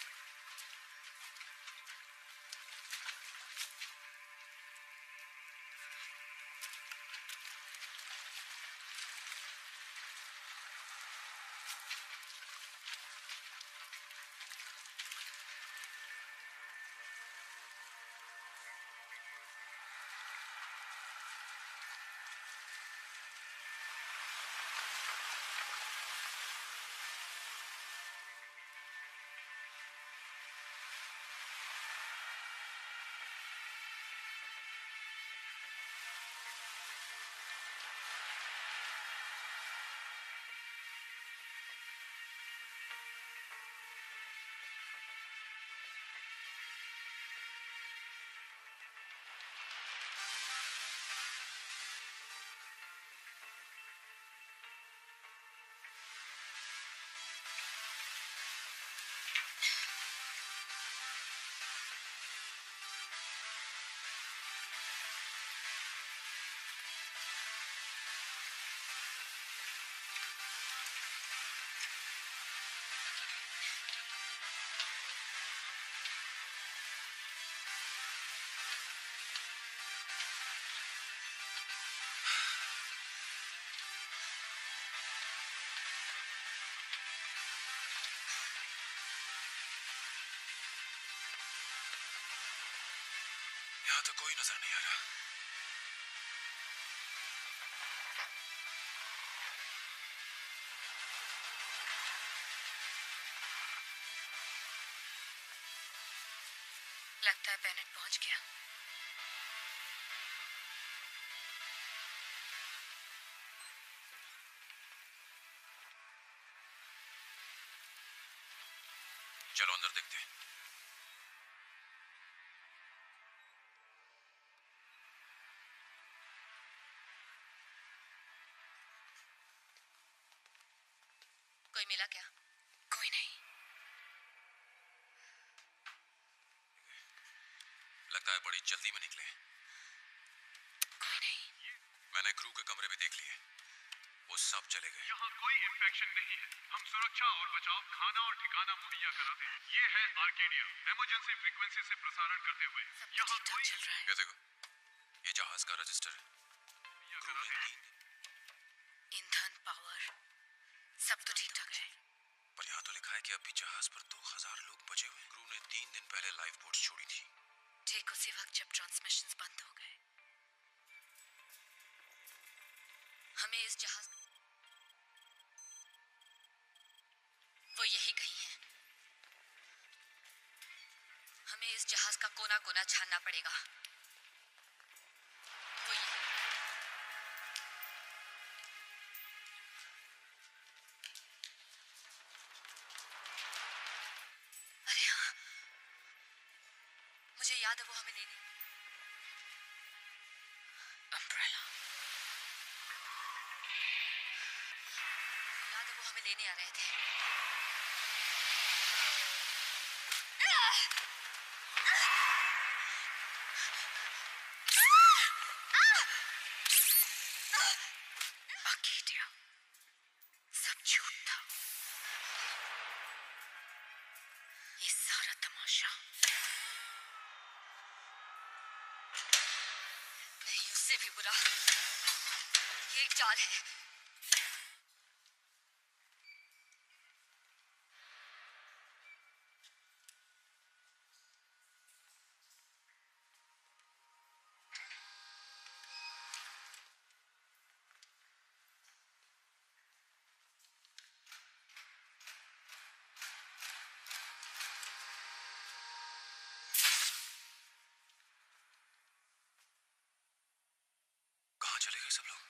यहाँ तो कोई नजर नहीं आ रहा। लगता है बेनेट पहुंच गया। चलो अंदर देखते हैं। कोई मिला क्या? कोई नहीं। लगता है बड़ी जल्दी में निकले। कोई नहीं। मैंने क्रू के कमरे भी देख लिए, वो सब चले गए। यहाँ कोई इन्फेक्शन नहीं है। हम सुरक्षा और बचाव, खाना और ठिकाना मुहैया कराते हैं। ये है आर्केडिया, इमरजेंसी फ्रीक्वेंसी से प्रसारण करते हुए। यहाँ कोई चल रहा है। ये देखो, ये जहाज का रजिस्टर है। क्रू ने 3 दिन, ईंधन, पावर, सब तो ठीक ठाक है। पर यहाँ तो लिखा है कि अभी जहाज पर 2000 लोग बचे हुए। क्रू ने 3 दिन पहले लाइफ बोट्स छोड़ी थी। ठीक उसी वक्त जब ट्रांसमिशंस बंद हो गए। हमें इस जहाज, वो यही कहीं है। हमें इस जहाज का कोना कोना छानना पड़ेगा। वो यही। अरे हाँ, मुझे याद है वो हमें लेने अम्ब्रेला, याद है वो हमें लेने आ रहे थे। आर्केडिया, सब झूठ था। ये सारा तमाशा नहीं, उससे भी बुरा ये एक चाल है। कहाँ चले गए सब लोग?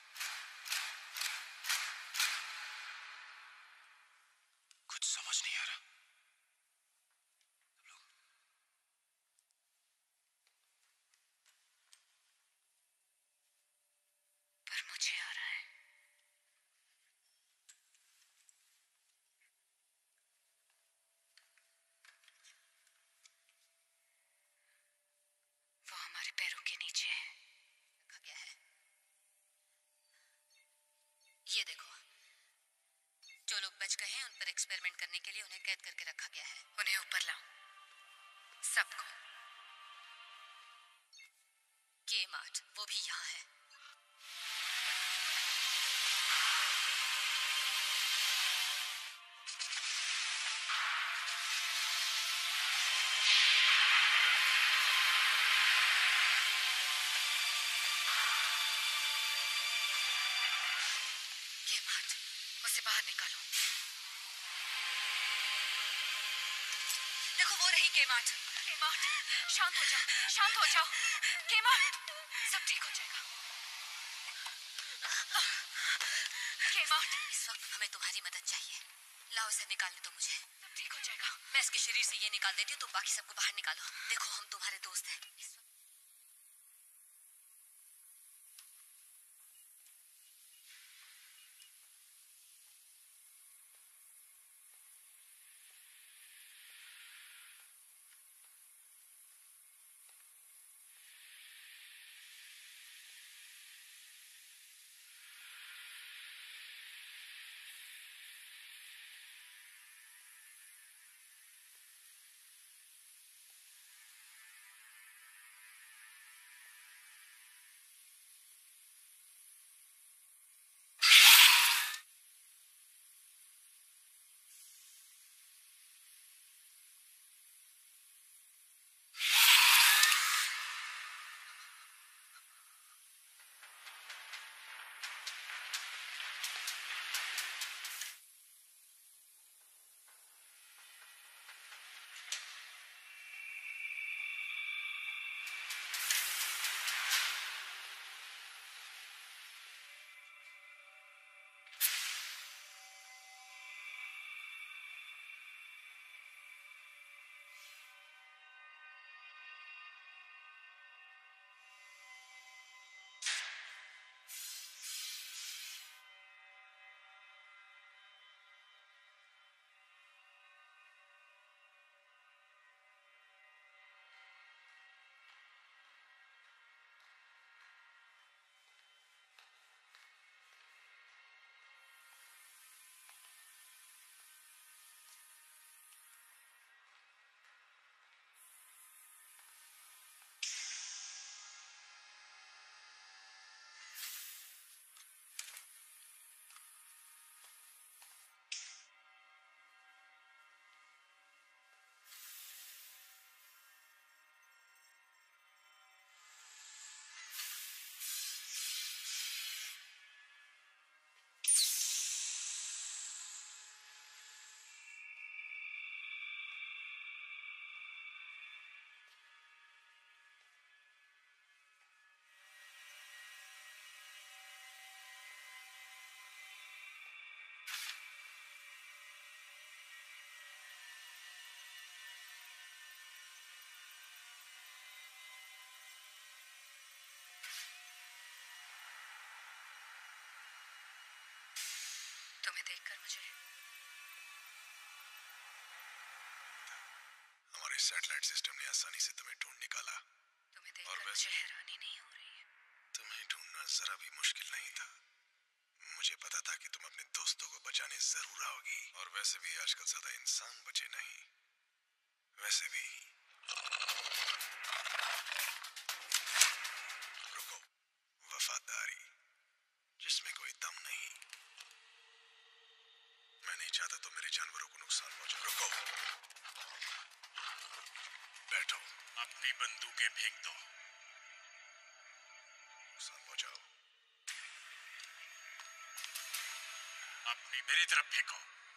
कुछ समझ नहीं आ रहा। सब लोग तुम्हारे पैरों के नीचे रखा गया है। ये देखो, जो लोग बच गए हैं उन पर एक्सपेरिमेंट करने के लिए उन्हें कैद करके रखा गया है। उन्हें ऊपर लाओ, सबको। के-मार्ट वो भी यहाँ है। के-मार्ट, उसे बाहर निकालो। देखो वो रही के-मार्ट। के-मार्ट, शांत हो जाओ, शांत हो जाओ। के-मार्ट, सब ठीक हो जाएगा। के-मार्ट, इस वक्त हमें तुम्हारी मदद चाहिए। लाओ इसे निकालने दो मुझे। सब ठीक हो जाएगा। मैं इसके शरीर से ये निकाल देती हूँ, तुम बाकी सबको बाहर निकालो। देखो हम तुम्हारे दोस्त हैं। इस वक्त तुम्हें देखकर मुझे हमारे सैटेलाइट सिस्टम ने आसानी से तुम्हें ढूंढ निकाला। तुम्हें देखकर मुझे हैरानी नहीं हो रही है। तुम्हें ढूंढना जरा भी मुश्किल नहीं था। मुझे पता था कि तुम अपने दोस्तों को बचाने जरूर आओगी। और वैसे भी आजकल ज्यादा इंसान बचे नहीं। वैसे भी रुको, वफादारी जिसमें कोई दम नहीं। मैं नहीं चाहता तो मेरे जानवरों को नुकसान पहुंचे। रुको, बैठो। अपनी बंदूकें फेंक दो। नुकसान पहुंचाओ। अपनी मेरी तरफ फेंको।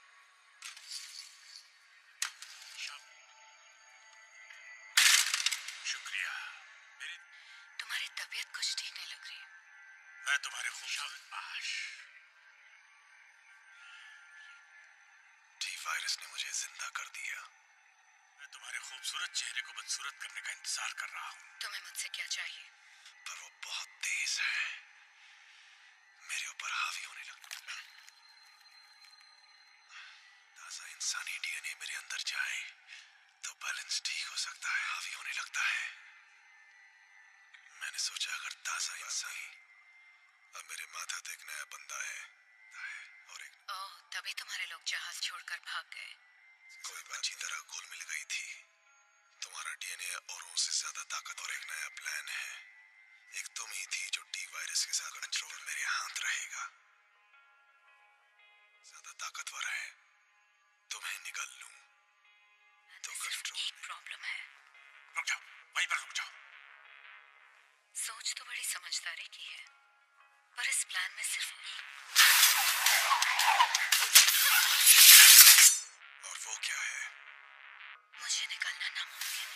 शुक्रिया। मेरी तुम्हारी तबीयत कुछ ठीक नहीं लग रही है। मैं तुम्हारे खूबसूरत टी वायरस ने मुझे जिंदा कर दिया। मैं तुम्हारे खूबसूरत चेहरे को बदसूरत करने का इंतजार कर रहा हूँ। तुम्हें मुझसे क्या चाहिए? पर वो बहुत तेज है, मेरे ऊपर हावी होने लगा। ताजा इंसानी डीएनए मेरे अंदर जाए तो बैलेंस ठीक हो सकता है। हावी होने लगता है। सोचा अगर ताजा इंसान अब मेरे माथा तो एक नया बंदा है और एक ओह, तभी तुम्हारे लोग जहाज छोड़कर भाग गए। कोई अच्छी तरह घुल मिल गई थी। तुम्हारा डीएनए औरों से ज्यादा ताकत और एक नया प्लान है। एक तुम ही थी जो टी वायरस के साथ कंट्रोल मेरे हाथ रहेगा। ज्यादा ताकतवर है, तुम्हें निकल लूं तो कंट्रोल। एक प्रॉब्लम है। रुक जाओ, वहीं पर रुक जाओ। सोच तो बड़ी समझदारी की है, पर इस प्लान में सिर्फ और वो क्या है? मुझे निकलना नामुमकिन है।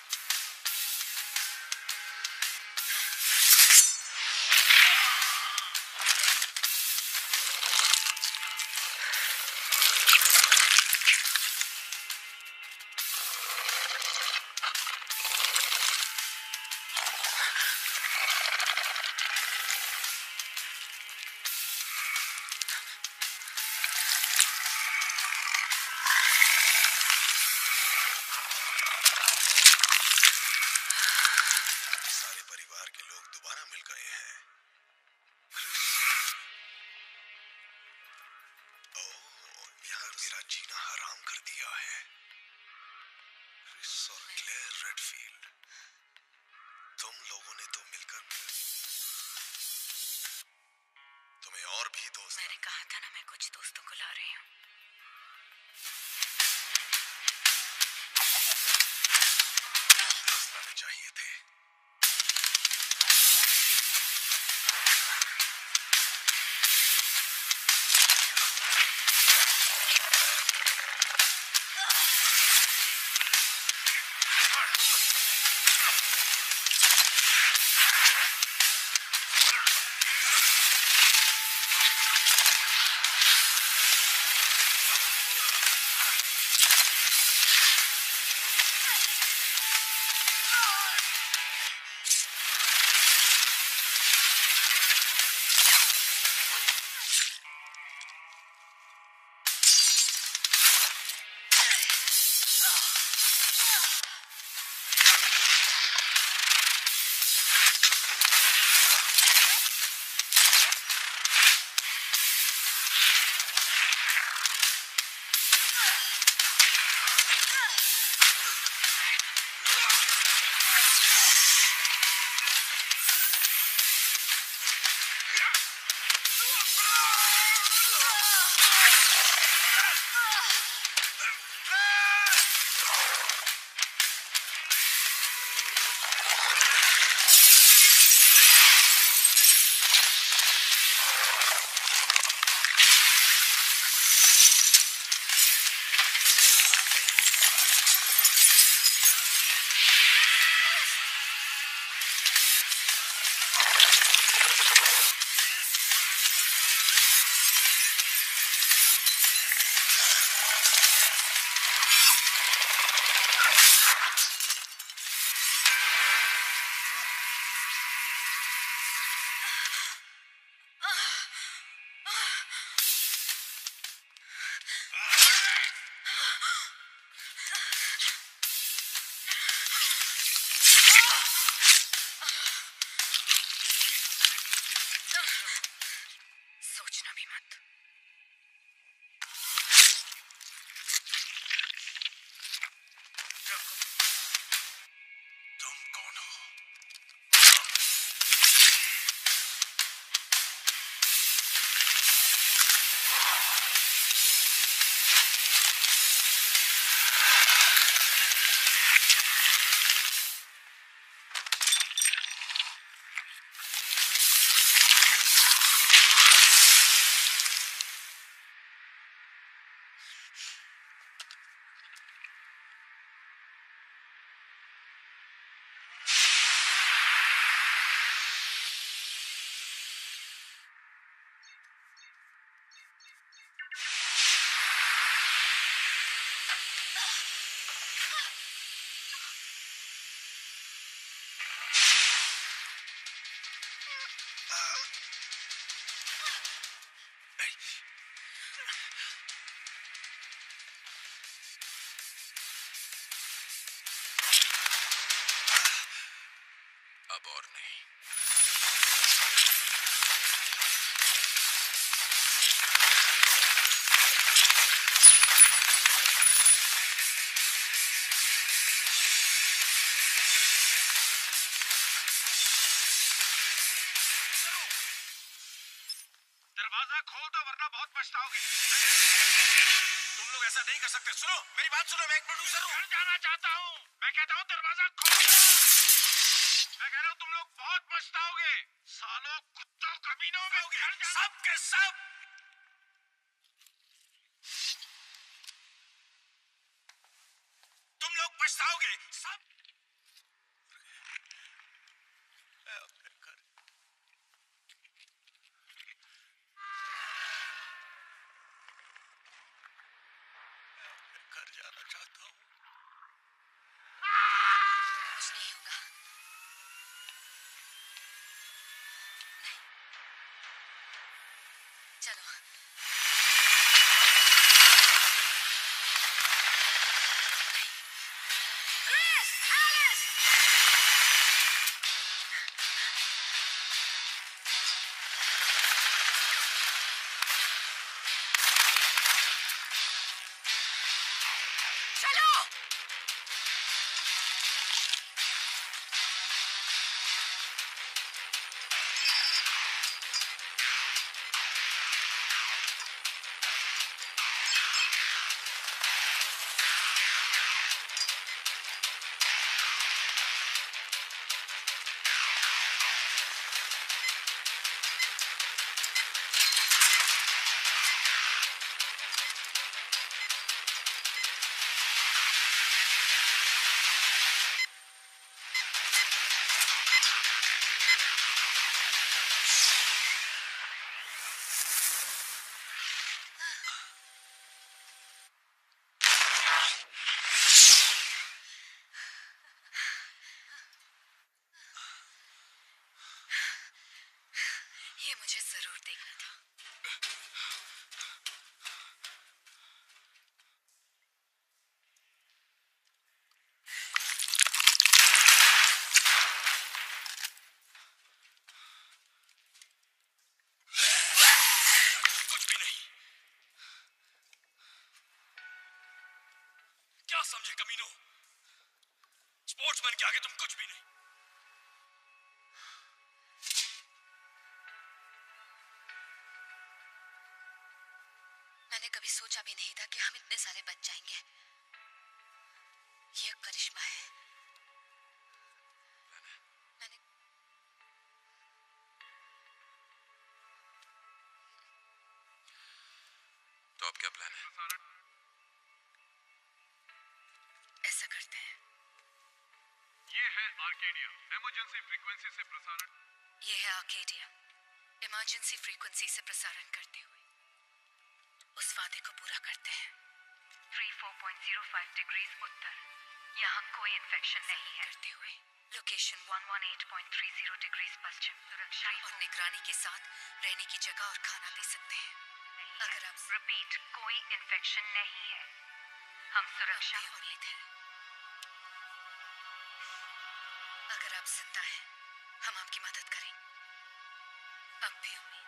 सारे परिवार के लोग दोबारा मिल गए हैं। ओह, यहाँ मेरा जीना हराम कर दिया है। क्रिस और क्लेयर रेडफील्ड, तुम लोगों ने तो मिलकर तुम्हें और भी दोस्त। मैंने कहा था ना, मैं कुछ दोस्तों को ला रही हूँ। दोस्त लाने चाहिए थे। दो वरना बहुत पछताओगे। तुम लोग ऐसा नहीं कर सकते। सुनो मेरी बात सुनो, मैं एक प्रोड्यूसर हूँ। घर जाना चाहता हूँ। मैं कहता हूँ दरवाजा खोलो। मैं कह रहा हूँ तुम लोग बहुत पछताओगे। सालों कुत्तों कमीनों में सब के सब। तुम लोग पछताओगे सब। मैं अपने घर जाना चाहता हूँ। कुछ नहीं होगा। नहीं। चलो। Chris, Alice! चलो! ये मुझे जरूर देखना था। कुछ भी नहीं। क्या समझे कमीनो? स्पोर्ट्समैन के आगे तुम कुछ भी नहीं। मैंने कभी सोचा भी नहीं था कि हम इतने सारे बच जाएंगे। ये करिश्मा है। मैंने तो अब क्या प्लान है? ऐसा करते हैं। ये है आर्केडिया, इमरजेंसी फ्रीक्वेंसी से प्रसारण। ये है आर्केडिया, इमरजेंसी फ्रीक्वेंसी से प्रसारण करते हुए उस वादे को पूरा करते हैं। 34.05 डिग्रीज उत्तर, यहाँ कोई इन्फेक्शन नहीं है। करते हुए लोकेशन 118.30 डिग्रीज पश्चिम, सुरक्षा और निगरानी के साथ रहने की जगह और खाना दे सकते हैं। अगर आप रिपीट, कोई इन्फेक्शन नहीं है। हम सुरक्षा उम्मीद है। अगर आप जिंदा हैं, हम आपकी मदद करें। अब भी उम्मीद।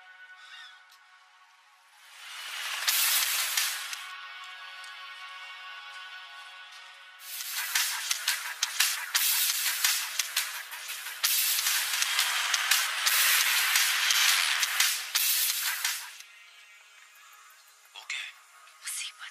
मुसीबत।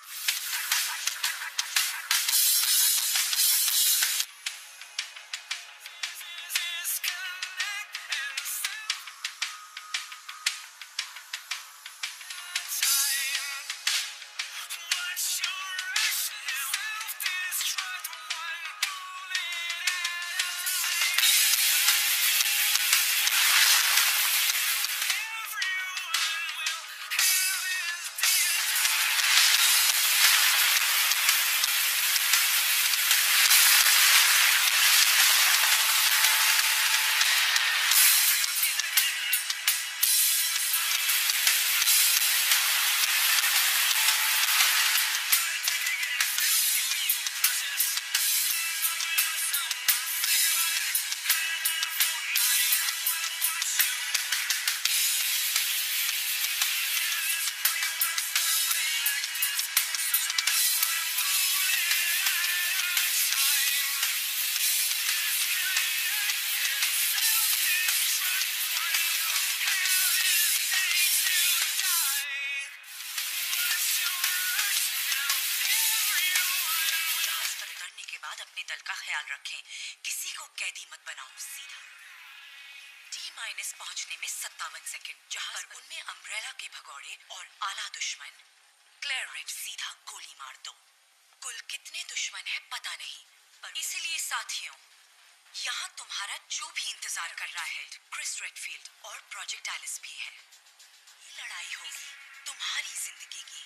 अपने दल का ख्याल रखें, किसी को कैदी मत बनाओ। सीधा T- पहुंचने में 57 सेकंड, जहां पर उनमें अम्ब्रेला के भगोड़े और आला दुश्मन क्लेयर रेड। सीधा गोली मार दो। कुल कितने दुश्मन है पता नहीं, पर इसलिए साथियों, यहाँ तुम्हारा जो भी इंतजार कर रहा है, क्रिस रेडफील्ड और प्रोजेक्ट एलिस भी है। ये लड़ाई होगी तुम्हारी जिंदगी की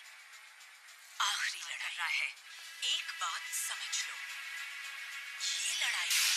आखिरी लड़ाई है। एक बात समझ लो, ये लड़ाई